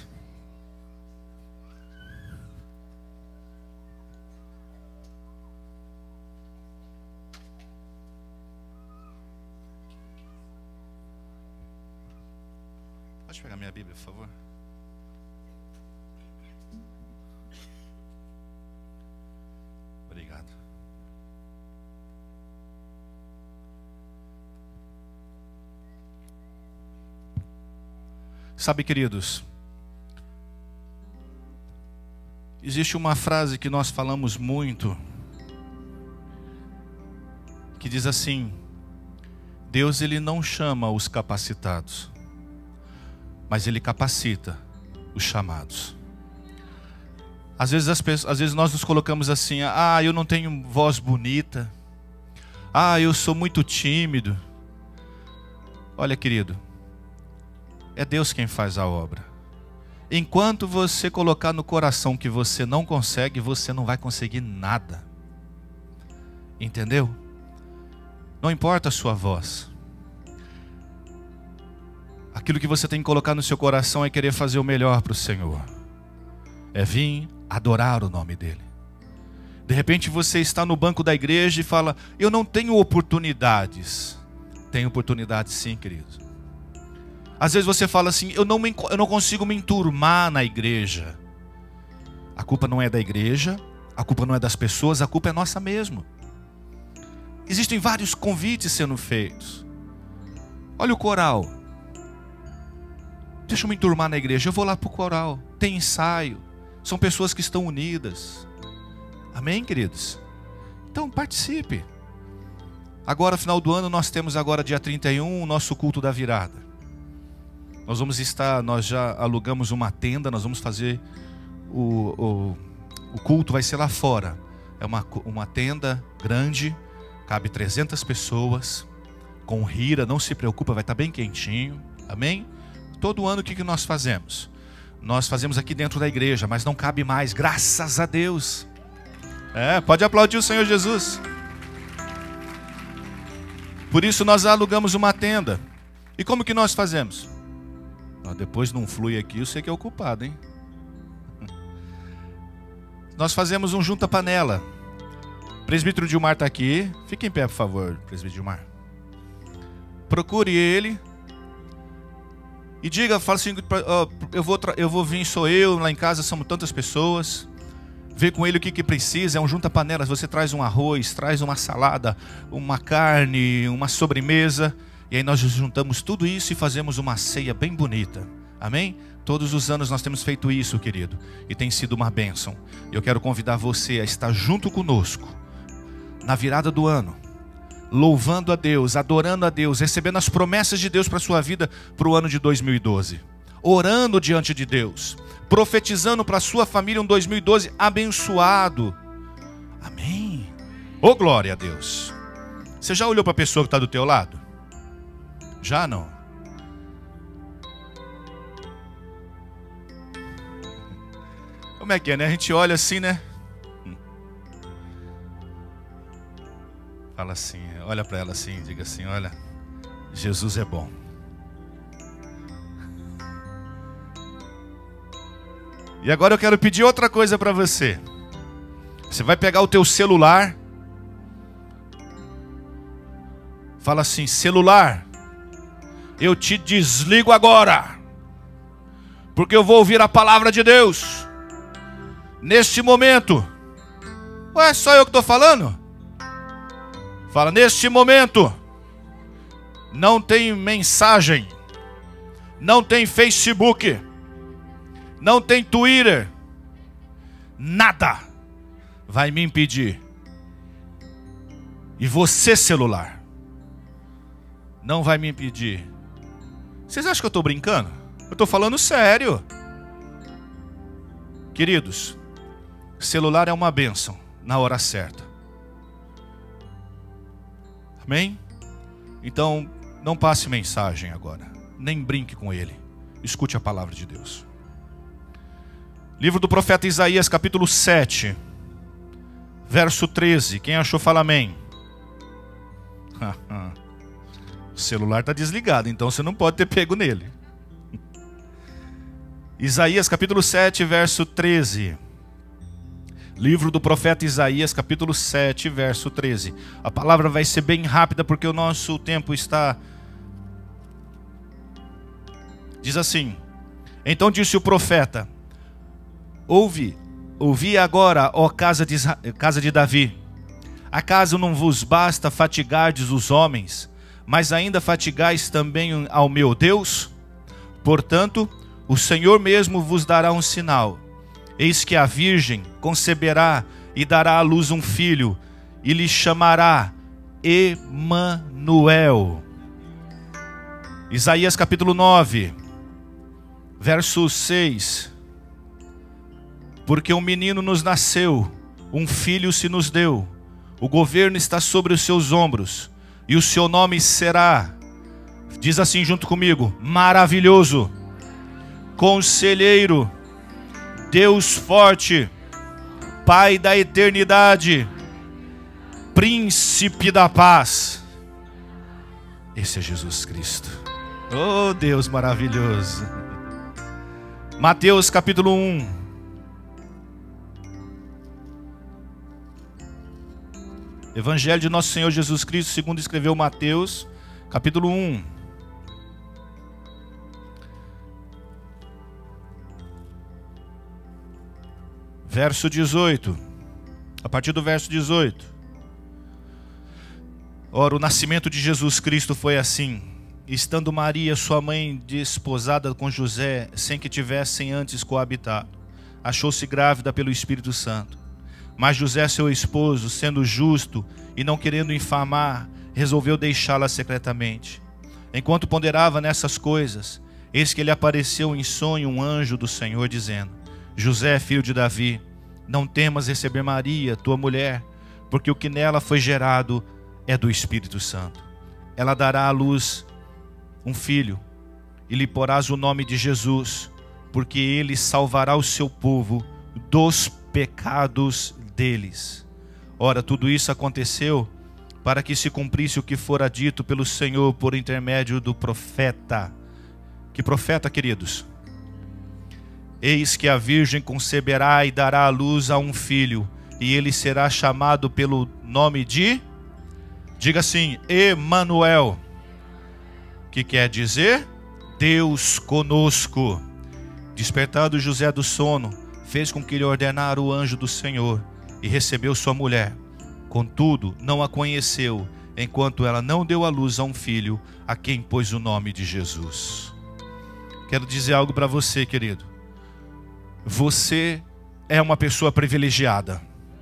Pode pegar minha Bíblia, por favor? Obrigado. Sabe, queridos, existe uma frase que nós falamos muito, que diz assim: Deus, ele não chama os capacitados, mas ele capacita os chamados. Às vezes, as pessoas, às vezes nós nos colocamos assim: ah, eu não tenho voz bonita, ah, eu sou muito tímido. Olha, querido, é Deus quem faz a obra. Enquanto você colocar no coração que você não consegue, você não vai conseguir nada. Entendeu? Não importa a sua voz. Aquilo que você tem que colocar no seu coração é querer fazer o melhor para o Senhor. É vir adorar o nome dEle. De repente você está no banco da igreja e fala: eu não tenho oportunidades. Tem oportunidades sim, querido. Às vezes você fala assim: eu não, me, eu não consigo me enturmar na igreja. A culpa não é da igreja, a culpa não é das pessoas, a culpa é nossa mesmo. Existem vários convites sendo feitos. Olha o coral. Deixa eu me enturmar na igreja, eu vou lá para o coral. Tem ensaio, são pessoas que estão unidas. Amém, queridos? Então participe. Agora, final do ano, nós temos agora dia trinta e um o nosso culto da virada. Nós vamos estar, nós já alugamos uma tenda, nós vamos fazer o, o, o culto, vai ser lá fora. É uma, uma tenda grande, cabe trezentas pessoas, com rira, não se preocupa, vai estar bem quentinho, amém? Todo ano o que, que nós fazemos? Nós fazemos aqui dentro da igreja, mas não cabe mais, graças a Deus. É, pode aplaudir o Senhor Jesus. Por isso nós alugamos uma tenda. E como que nós fazemos? Ah, depois não flui aqui, eu sei que é o culpado, hein? Nós fazemos um junta-panela. Presbítero Dilmar está aqui. Fique em pé, por favor, presbítero Dilmar. Procure ele. E diga, fala assim, oh, eu, vou eu vou vir, sou eu, lá em casa somos tantas pessoas. Vê com ele o que, que precisa, é um junta-panelas. Você traz um arroz, traz uma salada, uma carne, uma sobremesa. E aí nós juntamos tudo isso e fazemos uma ceia bem bonita. Amém? Todos os anos nós temos feito isso, querido. E tem sido uma bênção. E eu quero convidar você a estar junto conosco na virada do ano, louvando a Deus, adorando a Deus, recebendo as promessas de Deus para a sua vida para o ano de dois mil e doze. Orando diante de Deus, profetizando para a sua família um dois mil e doze abençoado. Amém. Ô, glória a Deus. Você já olhou para a pessoa que está do teu lado? Já não? Como é que é, né? A gente olha assim, né? Fala assim, olha para ela assim, diga assim, olha, Jesus é bom. E agora eu quero pedir outra coisa para você. Você vai pegar o teu celular. Fala assim, celular, eu te desligo agora, porque eu vou ouvir a palavra de Deus neste momento. Ué, só eu que estou falando? Fala, neste momento não tem mensagem, não tem Facebook, não tem Twitter, nada vai me impedir. E você, celular, não vai me impedir. Vocês acham que eu estou brincando? Eu estou falando sério. Queridos, celular é uma bênção na hora certa. Amém? Então, não passe mensagem agora, nem brinque com ele. Escute a palavra de Deus. Livro do profeta Isaías, capítulo sete, verso treze. Quem achou, fala amém. O celular está desligado, então você não pode ter pego nele. Isaías, capítulo sete, verso treze. Livro do profeta Isaías, capítulo sete, verso treze. A palavra vai ser bem rápida porque o nosso tempo está... Diz assim: então disse o profeta: Ouve, ouvi agora, ó casa de, casa de Davi. Acaso não vos basta fatigardes os homens, mas ainda fatigais também ao meu Deus? Portanto, o Senhor mesmo vos dará um sinal. Eis que a virgem conceberá e dará à luz um filho, e lhe chamará Emanuel. Isaías capítulo nove, verso seis. Porque um menino nos nasceu, um filho se nos deu, o governo está sobre os seus ombros, e o seu nome será, diz assim junto comigo, maravilhoso, conselheiro, Deus forte, Pai da eternidade, príncipe da paz. Esse é Jesus Cristo. Oh, Deus maravilhoso. Mateus capítulo um. Evangelho de nosso Senhor Jesus Cristo, segundo escreveu Mateus, capítulo um. Verso dezoito. A partir do verso dezoito. Ora, o nascimento de Jesus Cristo foi assim: estando Maria, sua mãe, desposada com José, sem que tivessem antes coabitado, achou-se grávida pelo Espírito Santo. Mas José, seu esposo, sendo justo e não querendo infamar, resolveu deixá-la secretamente. Enquanto ponderava nessas coisas, eis que lhe apareceu em sonho um anjo do Senhor, dizendo: José, filho de Davi, Não temas receber Maria, tua mulher, porque o que nela foi gerado é do Espírito Santo. Ela dará à luz um filho, e lhe porás o nome de Jesus, porque ele salvará o seu povo dos pecados deles. Ora, tudo isso aconteceu para que se cumprisse o que fora dito pelo Senhor por intermédio do profeta. Que profeta, queridos? Eis que a virgem conceberá e dará à luz a um filho, e ele será chamado pelo nome de... Diga assim, Emanuel, que quer dizer Deus conosco. Despertado José do sono, fez com que lhe ordenara o anjo do Senhor, e recebeu sua mulher. Contudo, não a conheceu, enquanto ela não deu à luz a um filho, a quem pôs o nome de Jesus. Quero dizer algo para você, querido. Você é uma pessoa privilegiada,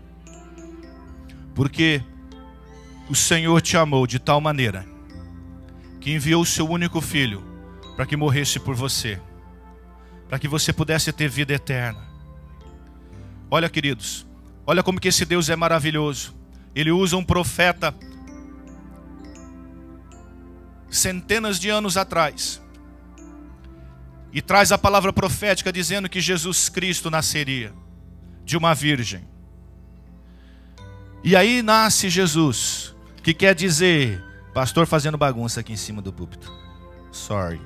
porque o Senhor te amou de tal maneira que enviou o seu único filho para que morresse por você, para que você pudesse ter vida eterna. Olha, queridos, olha como que esse Deus é maravilhoso. Ele usa um profeta centenas de anos atrás e traz a palavra profética dizendo que Jesus Cristo nasceria de uma virgem. E aí nasce Jesus, que quer dizer... Pastor fazendo bagunça aqui em cima do púlpito. Sorry.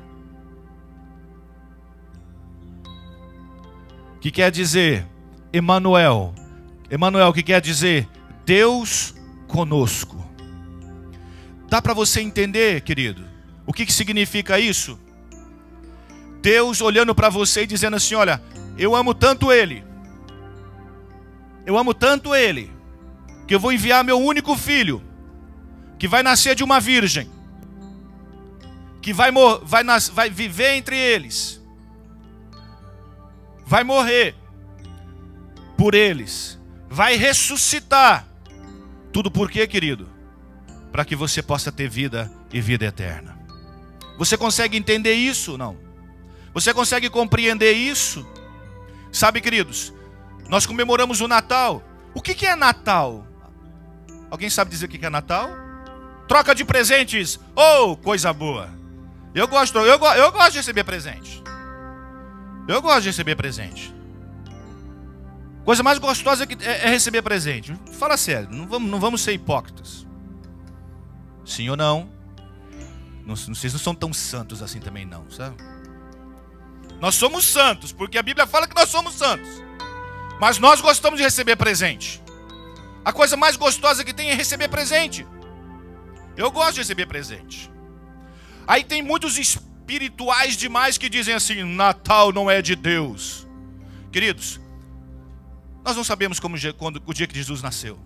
Que quer dizer Emanuel. Emanuel, que quer dizer Deus conosco. Dá para você entender, querido, o que, que significa isso? Deus olhando para você e dizendo assim, olha, eu amo tanto Ele, eu amo tanto Ele, que eu vou enviar meu único filho, que vai nascer de uma virgem, que vai, vai, vai viver entre eles, vai morrer por eles, vai ressuscitar. Tudo por quê, querido? Para que você possa ter vida e vida eterna. Você consegue entender isso? Não. Você consegue compreender isso? Sabe, queridos, nós comemoramos o Natal. O que que é Natal? Alguém sabe dizer o que que é Natal? Troca de presentes. Oh, coisa boa. Eu gosto, eu, eu gosto de receber presente. Eu gosto de receber presente. Coisa mais gostosa que é, é receber presente. Fala sério, não vamos, não vamos ser hipócritas. Sim ou não? não? Vocês não são tão santos assim também não, sabe? Nós somos santos, porque a Bíblia fala que nós somos santos. Mas nós gostamos de receber presente. A coisa mais gostosa que tem é receber presente. Eu gosto de receber presente. Aí tem muitos espirituais demais que dizem assim, Natal não é de Deus. Queridos, nós não sabemos como, quando, o dia que Jesus nasceu.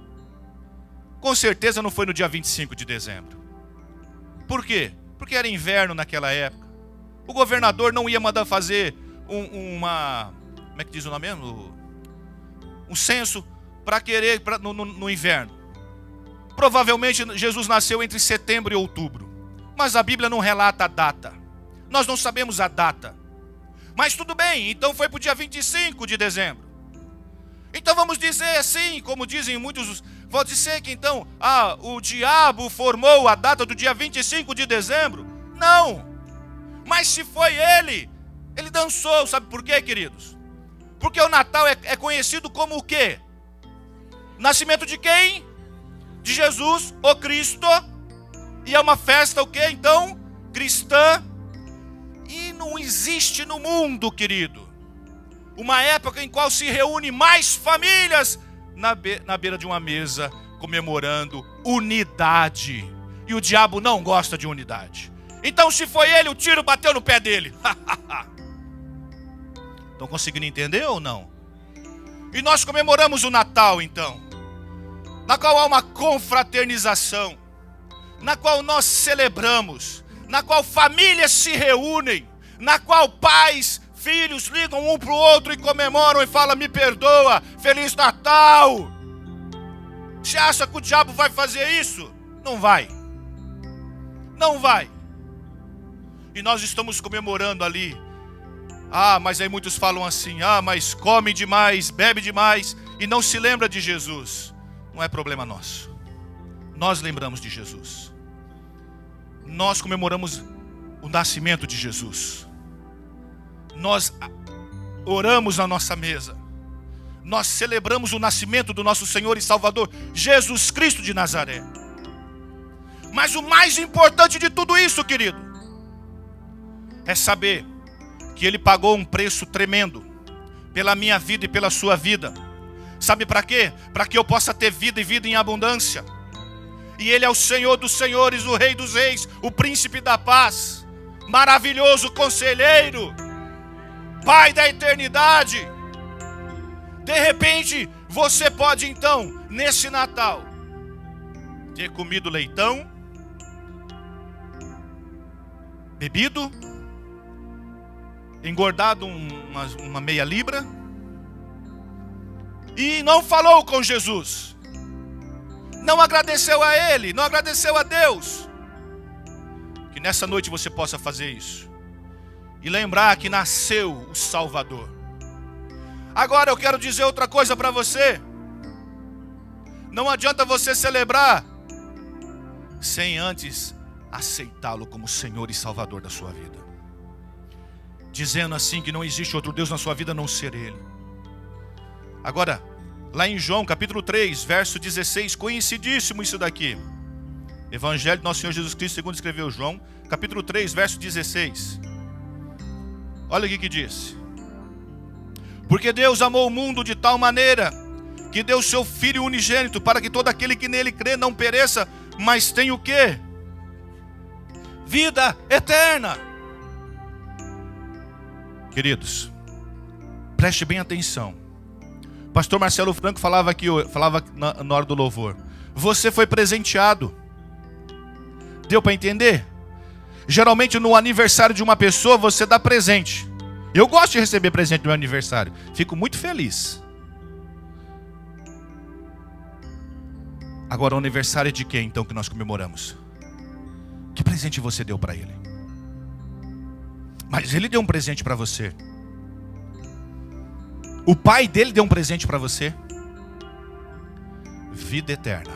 Com certeza não foi no dia vinte e cinco de dezembro. Por quê? Porque era inverno naquela época. O governador não ia mandar fazer um, uma... Como é que diz o nome mesmo? Um censo para querer pra, no, no, no inverno. Provavelmente Jesus nasceu entre setembro e outubro. Mas a Bíblia não relata a data. Nós não sabemos a data. Mas tudo bem, então foi para o dia vinte e cinco de dezembro. Então vamos dizer assim, como dizem muitos, vou dizer que então, ah, o diabo formou a data do dia vinte e cinco de dezembro? Não. Mas se foi ele, ele dançou, sabe por quê, queridos? Porque o Natal é, é conhecido como o quê? Nascimento de quem? De Jesus, o Cristo. E é uma festa o quê, então? Cristã. E não existe no mundo, querido, uma época em qual se reúne mais famílias na, be na beira de uma mesa, comemorando unidade. E o diabo não gosta de unidade. Então se foi ele, o tiro bateu no pé dele. Estão conseguindo entender ou não? E nós comemoramos o Natal então, na qual há uma confraternização, na qual nós celebramos, na qual famílias se reúnem, na qual pais, filhos ligam um para o outro e comemoram e falam, me perdoa, Feliz Natal. Você acha que o diabo vai fazer isso? Não vai. Não vai. E nós estamos comemorando ali Ah, mas aí muitos falam assim: ah, mas come demais, bebe demais e não se lembra de Jesus. Não é problema nosso. Nós lembramos de Jesus. Nós comemoramos o nascimento de Jesus. Nós oramos na nossa mesa. Nós celebramos o nascimento do nosso Senhor e Salvador, Jesus Cristo de Nazaré. Mas o mais importante de tudo isso, querido, é saber que Ele pagou um preço tremendo pela minha vida e pela sua vida. Sabe para quê? Para que eu possa ter vida e vida em abundância. E Ele é o Senhor dos senhores, o Rei dos reis, o Príncipe da paz, maravilhoso conselheiro, Pai da eternidade. De repente, você pode então, nesse Natal, ter comido leitão, bebido, engordado uma, uma meia libra, e não falou com Jesus, não agradeceu a Ele, não agradeceu a Deus. Que nessa noite você possa fazer isso e lembrar que nasceu o Salvador. Agora eu quero dizer outra coisa para você. Não adianta você celebrar sem antes aceitá-lo como Senhor e Salvador da sua vida, dizendo assim que não existe outro Deus na sua vida a não ser Ele. Agora, lá em João capítulo três, verso dezesseis, conhecidíssimo isso daqui. Evangelho de nosso Senhor Jesus Cristo segundo escreveu João, capítulo três, verso dezesseis. Olha o que que diz: porque Deus amou o mundo de tal maneira que deu seu Filho unigênito, para que todo aquele que nele crê não pereça, mas tenha o quê? Vida eterna. Queridos, preste bem atenção. Pastor Marcelo Franco falava aqui, falava na, na hora do louvor. Você foi presenteado. Deu para entender? Geralmente no aniversário de uma pessoa você dá presente. Eu gosto de receber presente no meu aniversário. Fico muito feliz. Agora o aniversário é de quem então que nós comemoramos? Que presente você deu para ele? Mas ele deu um presente para você. O pai dele deu um presente para você. Vida eterna.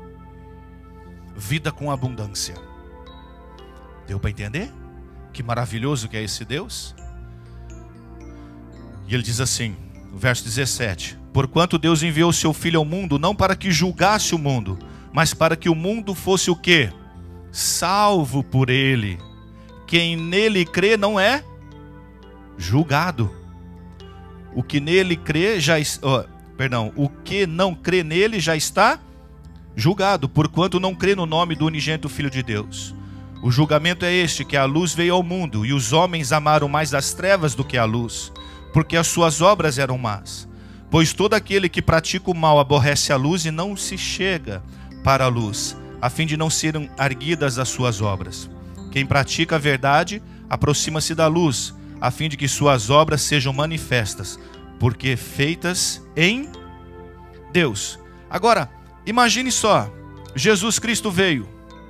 Vida com abundância. Deu para entender? Que maravilhoso que é esse Deus. E ele diz assim, verso dezessete: porquanto Deus enviou seu Filho ao mundo, não para que julgasse o mundo, mas para que o mundo fosse o quê? Salvo por ele. Quem nele crê não é julgado. O que nele crê já oh, perdão, o que não crê nele já está julgado, porquanto não crê no nome do unigênito Filho de Deus. O julgamento é este, que a luz veio ao mundo, e os homens amaram mais as trevas do que a luz, porque as suas obras eram más. Pois todo aquele que pratica o mal aborrece a luz e não se chega para a luz, a fim de não serem arguidas as suas obras. Quem pratica a verdade aproxima-se da luz, a fim de que suas obras sejam manifestas, porque feitas em Deus. Agora, imagine só, Jesus Cristo veio,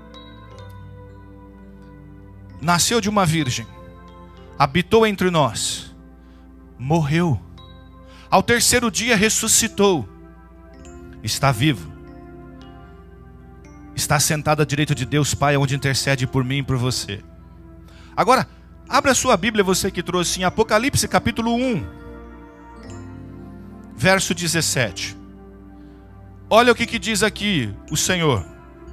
nasceu de uma virgem, habitou entre nós, morreu, ao terceiro dia ressuscitou, está vivo, está sentado à direita de Deus Pai, onde intercede por mim e por você. Agora, abra a sua Bíblia, você que trouxe, em Apocalipse capítulo um, verso dezessete. Olha o que, que diz aqui o Senhor.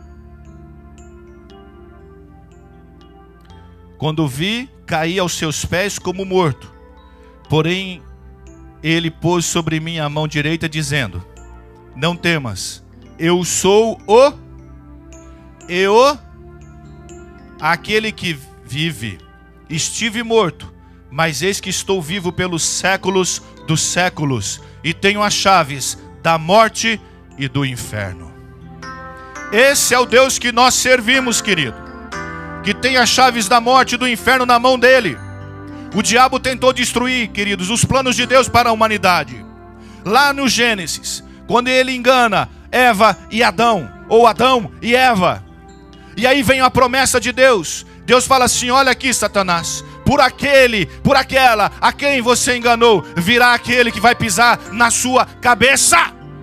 Quando vi, caí aos seus pés como morto. Porém, ele pôs sobre mim a mão direita, dizendo: não temas, eu sou o e o aquele que vive. Estive morto, mas eis que estou vivo pelos séculos dos séculos, e tenho as chaves da morte e do inferno. Esse é o Deus que nós servimos, querido, que tem as chaves da morte e do inferno na mão dele. O diabo tentou destruir, queridos, os planos de Deus para a humanidade. Lá no Gênesis, quando ele engana Eva e Adão, ou Adão e Eva, e aí vem a promessa de Deus. Deus fala assim: olha aqui, Satanás, por aquele, por aquela a quem você enganou, virá aquele que vai pisar na sua cabeça.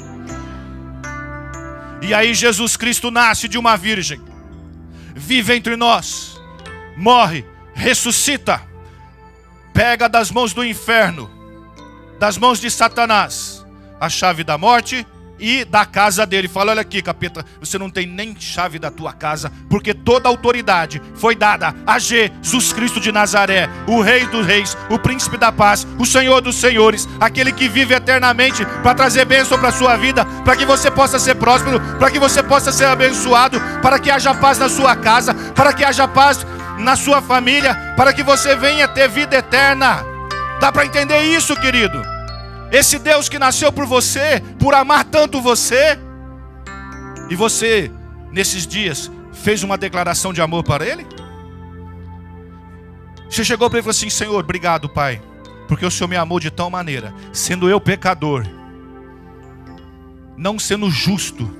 E aí Jesus Cristo nasce de uma virgem, vive entre nós, morre, ressuscita, pega das mãos do inferno, das mãos de Satanás, a chave da morte e da casa dele. Fala, olha aqui, capeta, você não tem nem chave da tua casa, porque toda a autoridade foi dada a Jesus Cristo de Nazaré, o Rei dos Reis, o Príncipe da Paz, o Senhor dos Senhores, aquele que vive eternamente para trazer bênção para a sua vida, para que você possa ser próspero, para que você possa ser abençoado, para que haja paz na sua casa, para que haja paz na sua família, para que você venha ter vida eterna. Dá para entender isso, querido? Esse Deus que nasceu por você, por amar tanto você, e você, nesses dias, fez uma declaração de amor para Ele? Você chegou para Ele e falou assim: Senhor, obrigado, Pai, porque o Senhor me amou de tal maneira, sendo eu pecador, não sendo justo,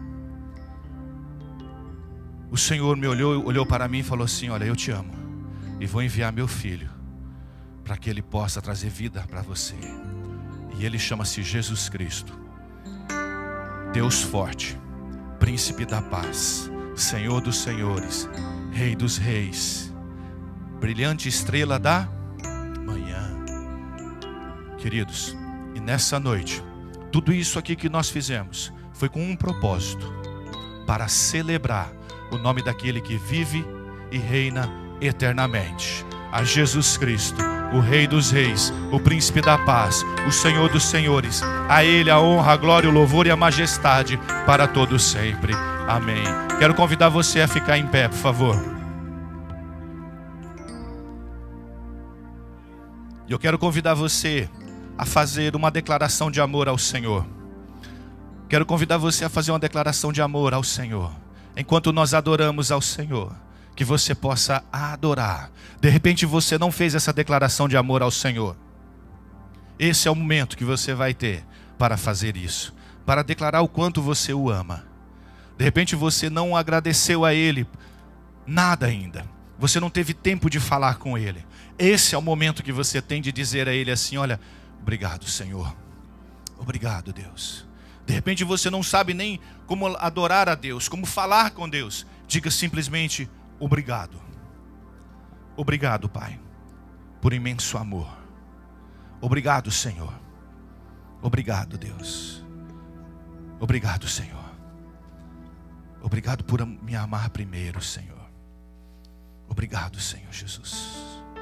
o Senhor me olhou, olhou para mim e falou assim: olha, eu te amo, e vou enviar meu filho, para que ele possa trazer vida para você. E ele chama-se Jesus Cristo, Deus forte, Príncipe da Paz, Senhor dos Senhores, Rei dos Reis, brilhante estrela da manhã. Queridos, e nessa noite, tudo isso aqui que nós fizemos foi com um propósito: para celebrar o nome daquele que vive e reina eternamente, a Jesus Cristo, o Rei dos Reis, o Príncipe da Paz, o Senhor dos Senhores. A Ele a honra, a glória, o louvor e a majestade para todos sempre. Amém. Quero convidar você a ficar em pé, por favor. E eu quero convidar você a fazer uma declaração de amor ao Senhor. Quero convidar você a fazer uma declaração de amor ao Senhor. Enquanto nós adoramos ao Senhor, que você possa adorar. De repente você não fez essa declaração de amor ao Senhor. Esse é o momento que você vai ter para fazer isso, para declarar o quanto você o ama. De repente você não agradeceu a Ele nada ainda, você não teve tempo de falar com Ele. Esse é o momento que você tem de dizer a Ele assim: olha, obrigado, Senhor, obrigado, Deus. De repente você não sabe nem como adorar a Deus, como falar com Deus. Diga simplesmente: obrigado. Obrigado, Pai, por imenso amor. Obrigado, Senhor. Obrigado, Deus. Obrigado, Senhor. Obrigado por me amar primeiro, Senhor. Obrigado, Senhor Jesus.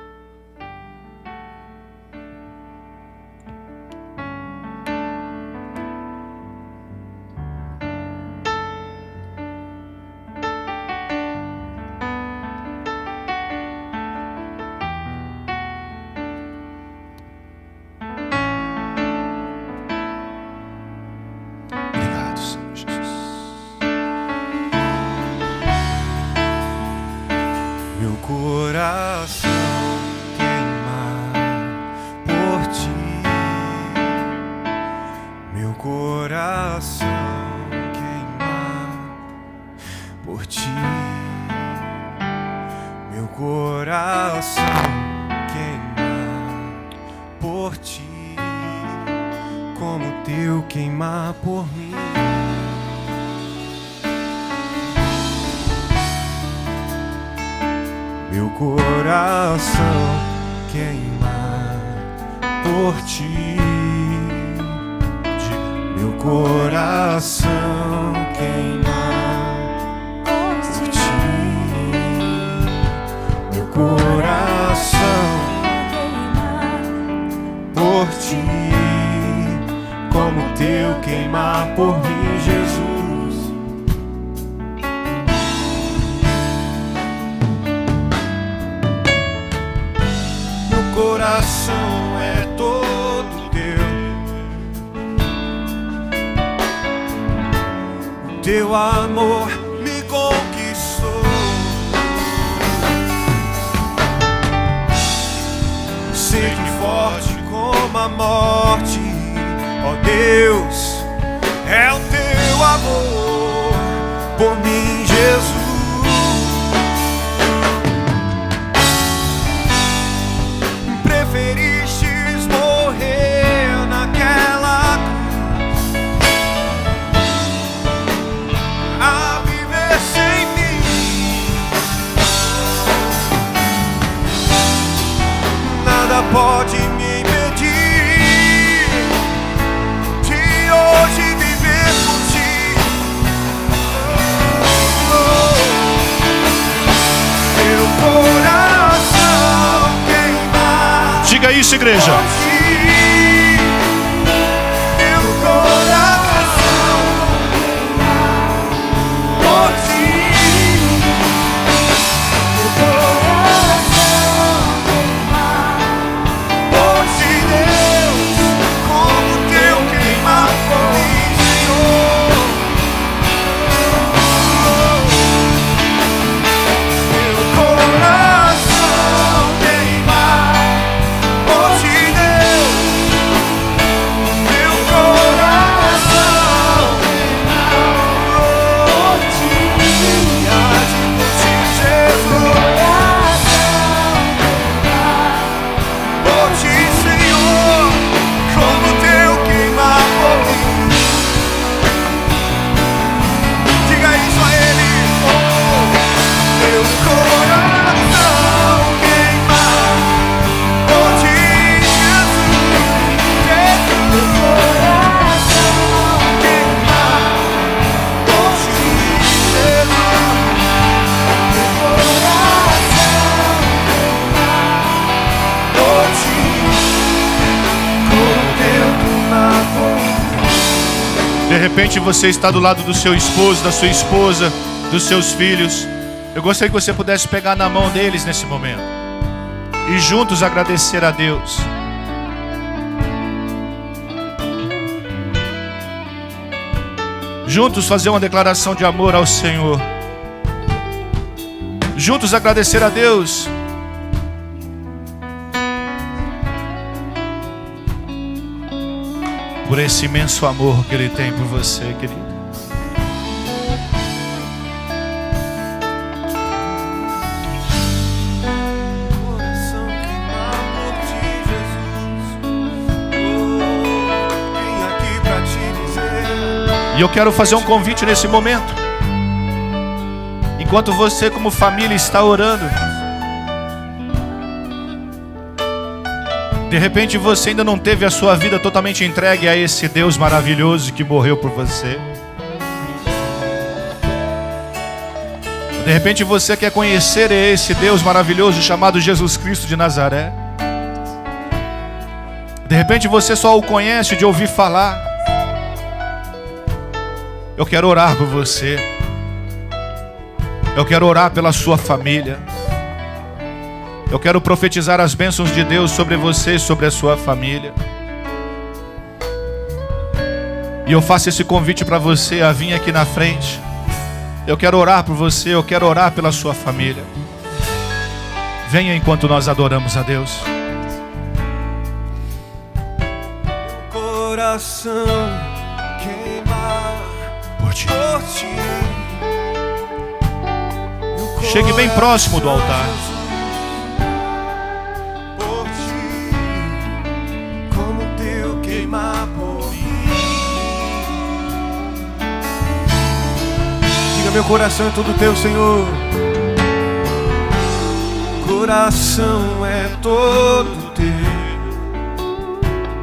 Teu amor me conquistou. Sei que forte como a morte, ó Deus, é o teu amor por mim, Jesus. pode me impedir de hoje viver por ti. Meu coração queimar. Diga isso, igreja. De repente você está do lado do seu esposo, da sua esposa, dos seus filhos. Eu gostaria que você pudesse pegar na mão deles nesse momento e juntos agradecer a Deus. Juntos fazer uma declaração de amor ao Senhor. Juntos agradecer a Deus. Por esse imenso amor que Ele tem por você, querido. Coração queimar por ti, Jesus. Oh, vim aqui pra te dizer. E eu quero fazer um convite nesse momento. Enquanto você como família está orando, de repente você ainda não teve a sua vida totalmente entregue a esse Deus maravilhoso que morreu por você. De repente você quer conhecer esse Deus maravilhoso chamado Jesus Cristo de Nazaré. De repente você só o conhece de ouvir falar. Eu quero orar por você. Eu quero orar pela sua família. Eu quero profetizar as bênçãos de Deus sobre você e sobre a sua família. E eu faço esse convite para você a vir aqui na frente. Eu quero orar por você, eu quero orar pela sua família. Venha enquanto nós adoramos a Deus. Coração queimar Por ti. por ti. Chegue bem próximo do altar. Meu coração é todo teu, Senhor. Coração é todo teu.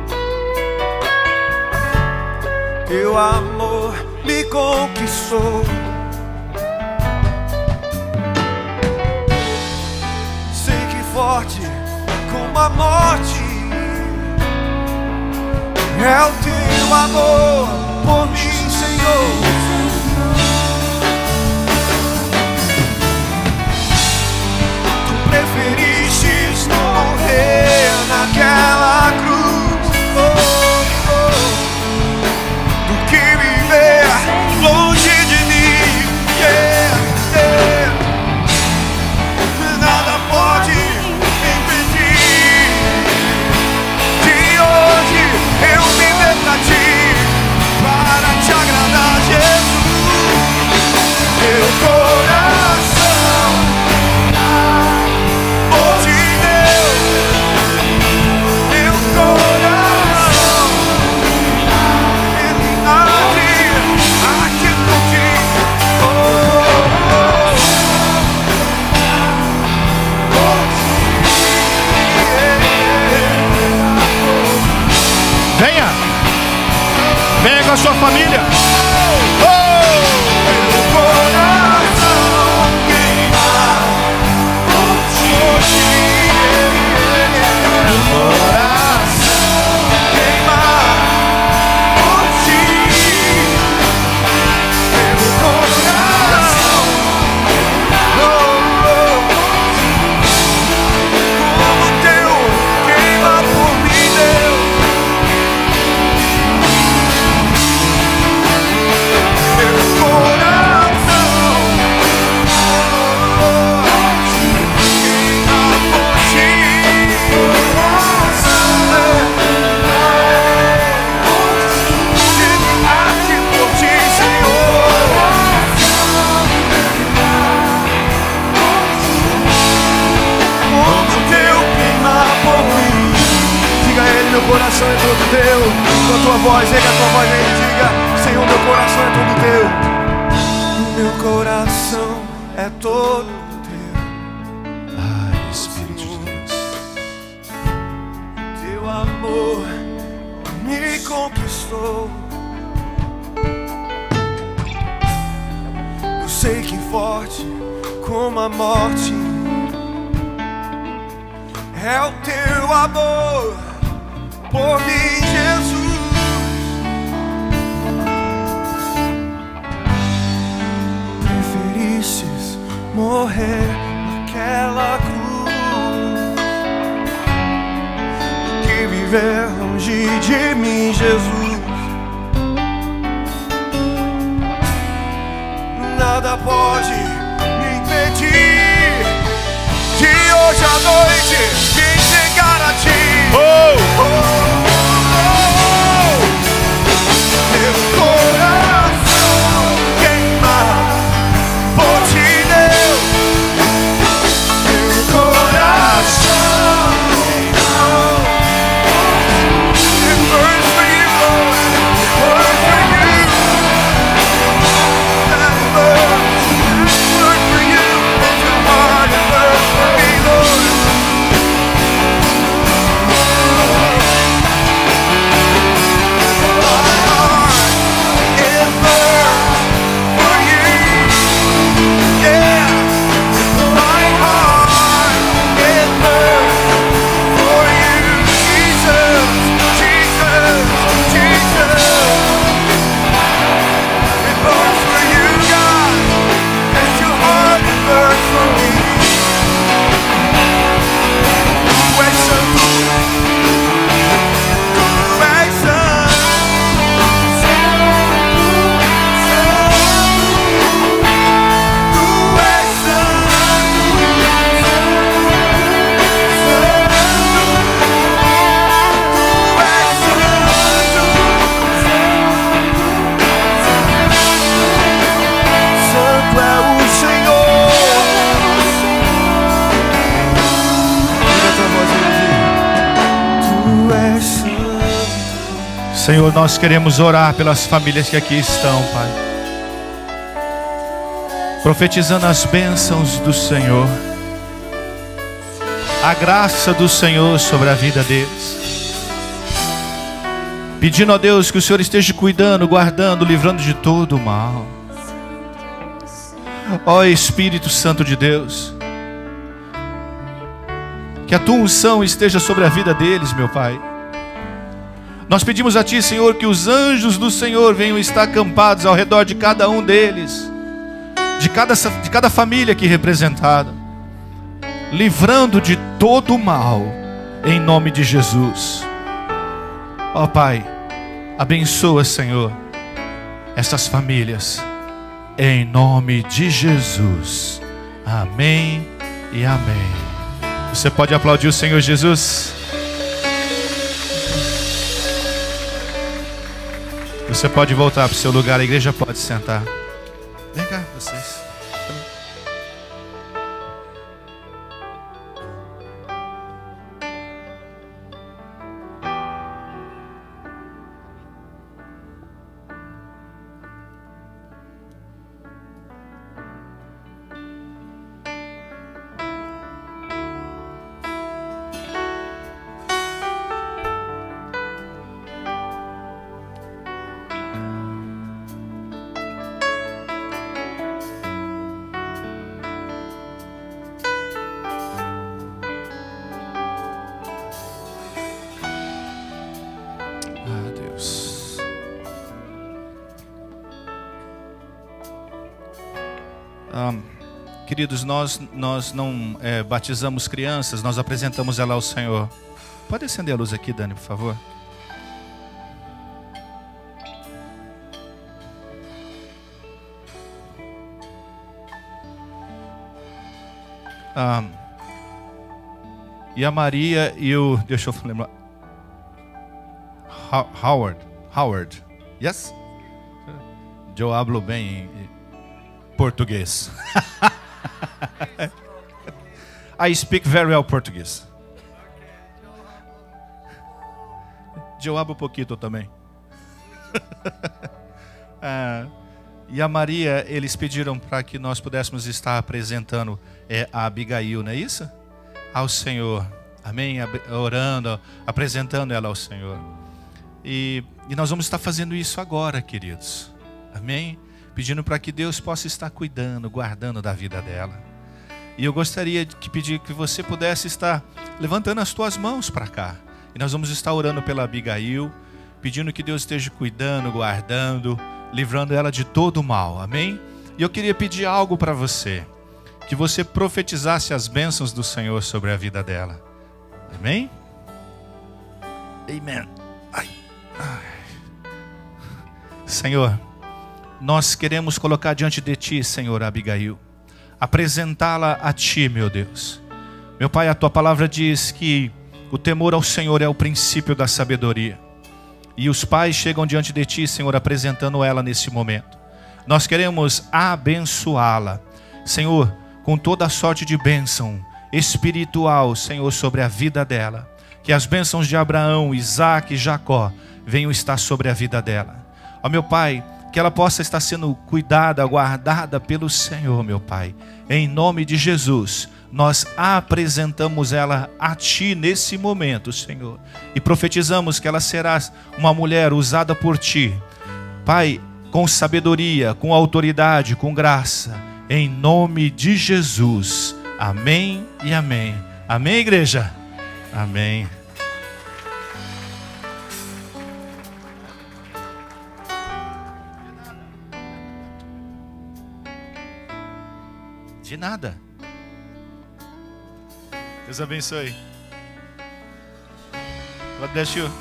Teu amor me conquistou. Sei que forte como a morte é o teu amor por mim, Senhor. Preferistes morrer naquela cruz, oh, oh, do que viver longe de mim. Yeah, yeah. Nada pode impedir de hoje eu viver pra ti, para te agradar. Yeah. pela sua família. Meu coração é todo teu. Com a tua voz, erga a tua voz aí e diga: Senhor, meu coração é todo teu. Meu coração é todo teu. Ai, Espírito de Deus. Teu amor me conquistou. Eu sei que forte como a morte é o teu amor por mim, Jesus. Preferistes morrer naquela cruz do que viver longe de mim, Jesus. Nada pode me impedir de hoje à noite me entregar a ti. Oh, oh. Senhor, nós queremos orar pelas famílias que aqui estão, Pai, profetizando as bênçãos do Senhor, a graça do Senhor sobre a vida deles, pedindo a Deus que o Senhor esteja cuidando, guardando, livrando de todo o mal. Ó Espírito Santo de Deus, que a tua unção esteja sobre a vida deles, meu Pai. Nós pedimos a Ti, Senhor, que os anjos do Senhor venham estar acampados ao redor de cada um deles, de cada, de cada família aqui representada, livrando de todo o mal, em nome de Jesus. Ó Pai, abençoa, Senhor, essas famílias, em nome de Jesus. Amém e amém. Você pode aplaudir o Senhor Jesus? Você pode voltar para o seu lugar, a igreja pode sentar. Vem cá, vocês. Um, queridos, nós, nós não é, batizamos crianças, nós apresentamos ela ao Senhor. Pode acender a luz aqui, Dani, por favor. Um, e a Maria e o... Deixa eu lembrar. Howard. Howard. Yes? Eu hablo bem português. I speak very well português. Eu hablo pouquinho também. ah, e a Maria, eles pediram para que nós pudéssemos estar apresentando é, a Abigail, não é isso? Ao Senhor. Amém? Orando, apresentando ela ao Senhor. E, e nós vamos estar fazendo isso agora, queridos. Amém? Pedindo para que Deus possa estar cuidando, guardando da vida dela. E eu gostaria de pedir que você pudesse estar levantando as tuas mãos para cá. E nós vamos estar orando pela Abigail, pedindo que Deus esteja cuidando, guardando, livrando ela de todo o mal. Amém? E eu queria pedir algo para você. Que você profetizasse as bênçãos do Senhor sobre a vida dela. Amém? Amém. Ai. Ai. Senhor, nós queremos colocar diante de Ti, Senhor, Abigail. Apresentá-la a Ti, meu Deus. Meu Pai, a Tua palavra diz que o temor ao Senhor é o princípio da sabedoria. E os pais chegam diante de Ti, Senhor, apresentando ela nesse momento. Nós queremos abençoá-la, Senhor, com toda a sorte de bênção espiritual, Senhor, sobre a vida dela. Que as bênçãos de Abraão, Isaac e Jacó venham estar sobre a vida dela. Ó meu Pai, que ela possa estar sendo cuidada, guardada pelo Senhor, meu Pai. Em nome de Jesus, nós apresentamos ela a Ti nesse momento, Senhor. E profetizamos que ela será uma mulher usada por Ti, Pai, com sabedoria, com autoridade, com graça. Em nome de Jesus. Amém e amém. Amém, igreja? Amém. De nada. Deus abençoe. God bless you.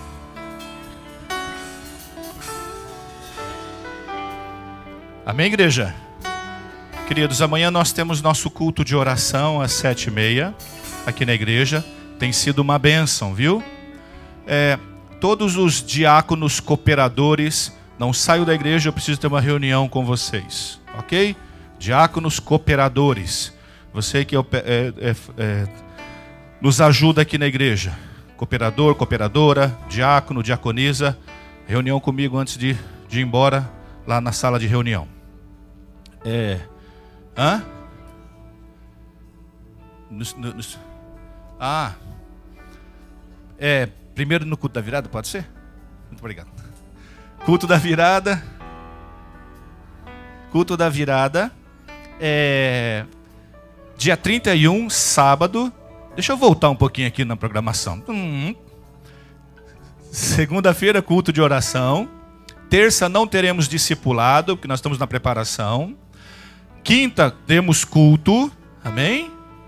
Amém, igreja? Queridos, amanhã nós temos nosso culto de oração às sete e meia, aqui na igreja. Tem sido uma bênção, viu? É, todos os diáconos cooperadores, não saiam da igreja, eu preciso ter uma reunião com vocês, ok? Diáconos cooperadores, você que é, é, é, nos ajuda aqui na igreja. Cooperador, cooperadora, diácono, diaconisa, reunião comigo antes de, de ir embora lá na sala de reunião. É... Hã? Nos, nos, ah, é, primeiro no culto da virada, pode ser? Muito obrigado. Culto da virada. Culto da virada. É, dia trinta e um, sábado. Deixa eu voltar um pouquinho aqui na programação. Hum. Segunda-feira, culto de oração. Terça não teremos discipulado, porque nós estamos na preparação. Quinta temos culto, amém?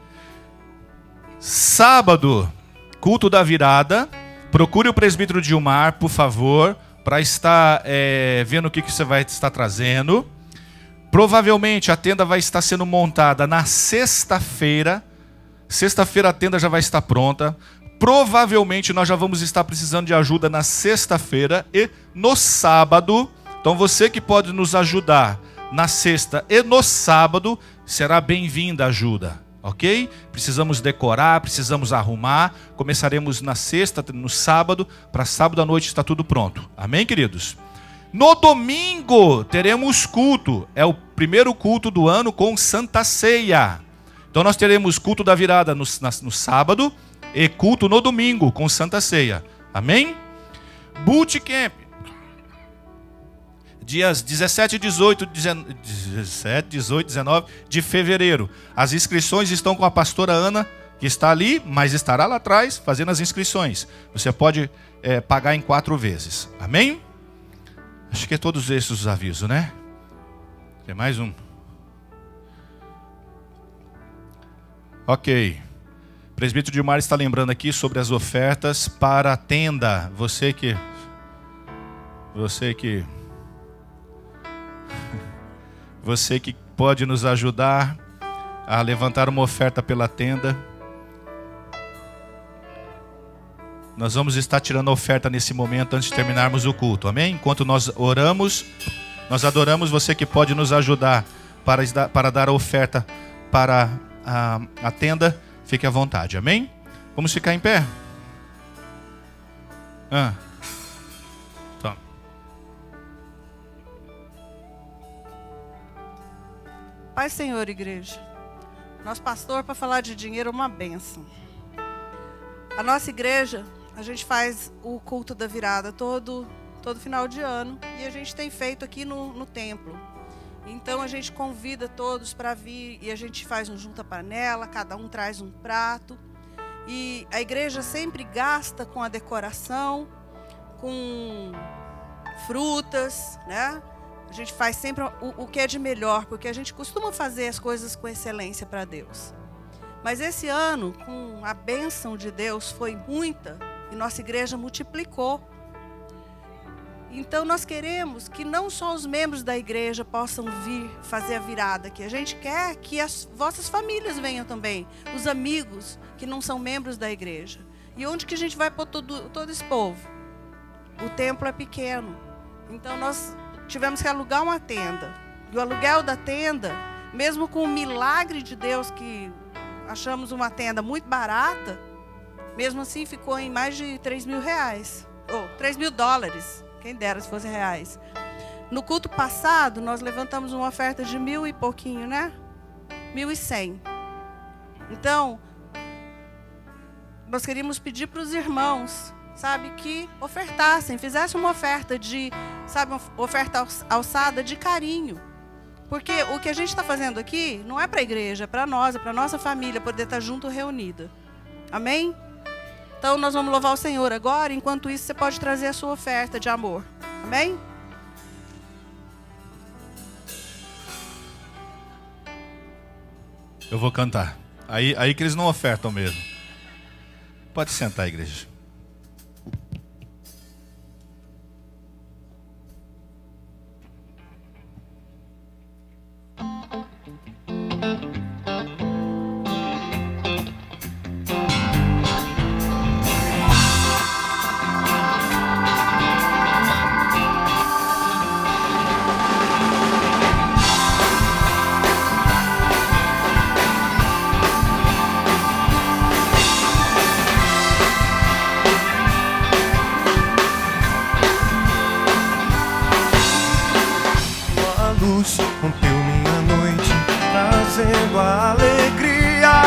Sábado, culto da virada. Procure o presbítero Dilmar, por favor, para estar é, vendo o que, que você vai estar trazendo. Provavelmente a tenda vai estar sendo montada na sexta-feira. Sexta-feira a tenda já vai estar pronta. Provavelmente nós já vamos estar precisando de ajuda na sexta-feira e no sábado. Então você que pode nos ajudar na sexta e no sábado, será bem-vinda a ajuda, ok? Precisamos decorar, precisamos arrumar. Começaremos na sexta, no sábado, para sábado à noite está tudo pronto. Amém, queridos? No domingo teremos culto. É o primeiro culto do ano com Santa Ceia. Então nós teremos culto da virada no, no sábado e culto no domingo com Santa Ceia. Amém? Bootcamp. Dias dezessete, dezoito, dezenove de fevereiro. As inscrições estão com a pastora Ana, que está ali, mas estará lá atrás fazendo as inscrições. Você pode é, pagar em quatro vezes. Amém? Acho que é todos esses os avisos, né? Tem mais um. Ok. O presbítero Dilmar está lembrando aqui sobre as ofertas para a tenda. Você que... Você que... Você que pode nos ajudar a levantar uma oferta pela tenda. Nós vamos estar tirando a oferta nesse momento antes de terminarmos o culto, amém? Enquanto nós oramos, nós adoramos, você que pode nos ajudar para, para dar a oferta para a, a tenda, fique à vontade, amém? Vamos ficar em pé? Ah. Toma. Pai Senhor, igreja, nosso pastor, para falar de dinheiro, é uma bênção. A nossa igreja, a gente faz o culto da virada todo, todo final de ano. E a gente tem feito aqui no, no templo. Então a gente convida todos para vir e a gente faz um junta-panela, cada um traz um prato. E a igreja sempre gasta com a decoração, com frutas, né? A gente faz sempre o, o que é de melhor, porque a gente costuma fazer as coisas com excelência para Deus. Mas esse ano, com a bênção de Deus, foi muita e nossa igreja multiplicou. Então nós queremos que não só os membros da igreja possam vir fazer a virada aqui. A gente quer que as vossas famílias venham também, os amigos que não são membros da igreja. E onde que a gente vai pôr todo, todo esse povo? O templo é pequeno. Então nós tivemos que alugar uma tenda. E o aluguel da tenda, mesmo com o milagre de Deus que... achamos uma tenda muito barata, mesmo assim ficou em mais de três mil reais, ou três mil dólares, quem dera se fosse reais. No culto passado, nós levantamos uma oferta de mil e pouquinho, né? Mil e cem. Então, nós queríamos pedir para os irmãos, sabe, que ofertassem, fizessem uma oferta de, sabe, uma oferta alçada de carinho. Porque o que a gente está fazendo aqui não é para a igreja, é para nós, é para a nossa família poder estar junto, reunida. Amém? Então nós vamos louvar o Senhor agora, enquanto isso você pode trazer a sua oferta de amor. Amém? Eu vou cantar. Aí, aí que eles não ofertam mesmo. Pode sentar, igreja. Rompeu minha noite, trazendo a alegria.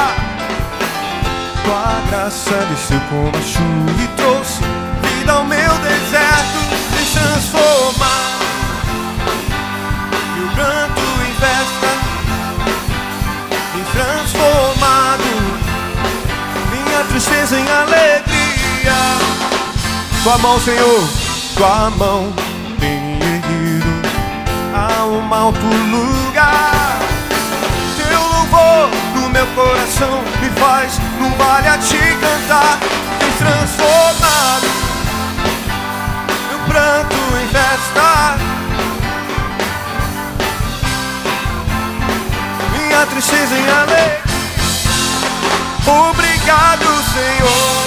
Tua graça desceu como a chuva e trouxe vida ao meu deserto, me transformar. E o canto em festa, me transformado. Minha tristeza em alegria. Tua mão, Senhor, tua mão tem me erguido a um alto lugar. Teu louvor no meu coração me faz num vale a te cantar. Tem transformado meu pranto em festa, minha tristeza em alegria. Obrigado, Senhor.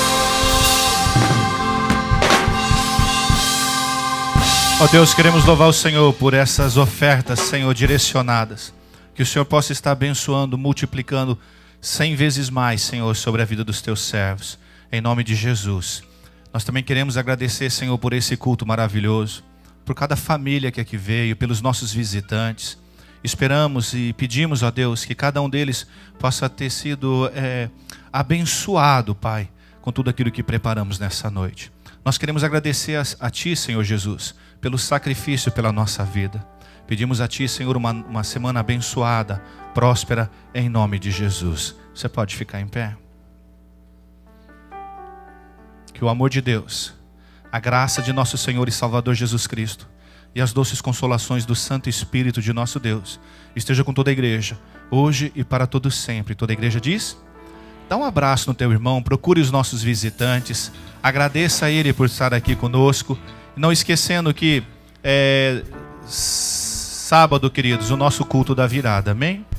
Ó Deus, queremos louvar o Senhor por essas ofertas, Senhor, direcionadas. Que o Senhor possa estar abençoando, multiplicando cem vezes mais, Senhor, sobre a vida dos teus servos. Em nome de Jesus. Nós também queremos agradecer, Senhor, por esse culto maravilhoso, por cada família que aqui veio, pelos nossos visitantes. Esperamos e pedimos, ó Deus, que cada um deles possa ter sido é, abençoado, Pai, com tudo aquilo que preparamos nessa noite. Nós queremos agradecer a, a Ti, Senhor Jesus, pelo sacrifício pela nossa vida. Pedimos a Ti, Senhor, uma, uma semana abençoada, próspera, em nome de Jesus. Você pode ficar em pé? Que o amor de Deus, a graça de nosso Senhor e Salvador Jesus Cristo e as doces consolações do Santo Espírito de nosso Deus esteja com toda a igreja, hoje e para todos sempre. Toda a igreja diz... Dá um abraço no teu irmão, procure os nossos visitantes, agradeça a ele por estar aqui conosco. Não esquecendo que é, sábado, queridos, o nosso culto da virada, amém?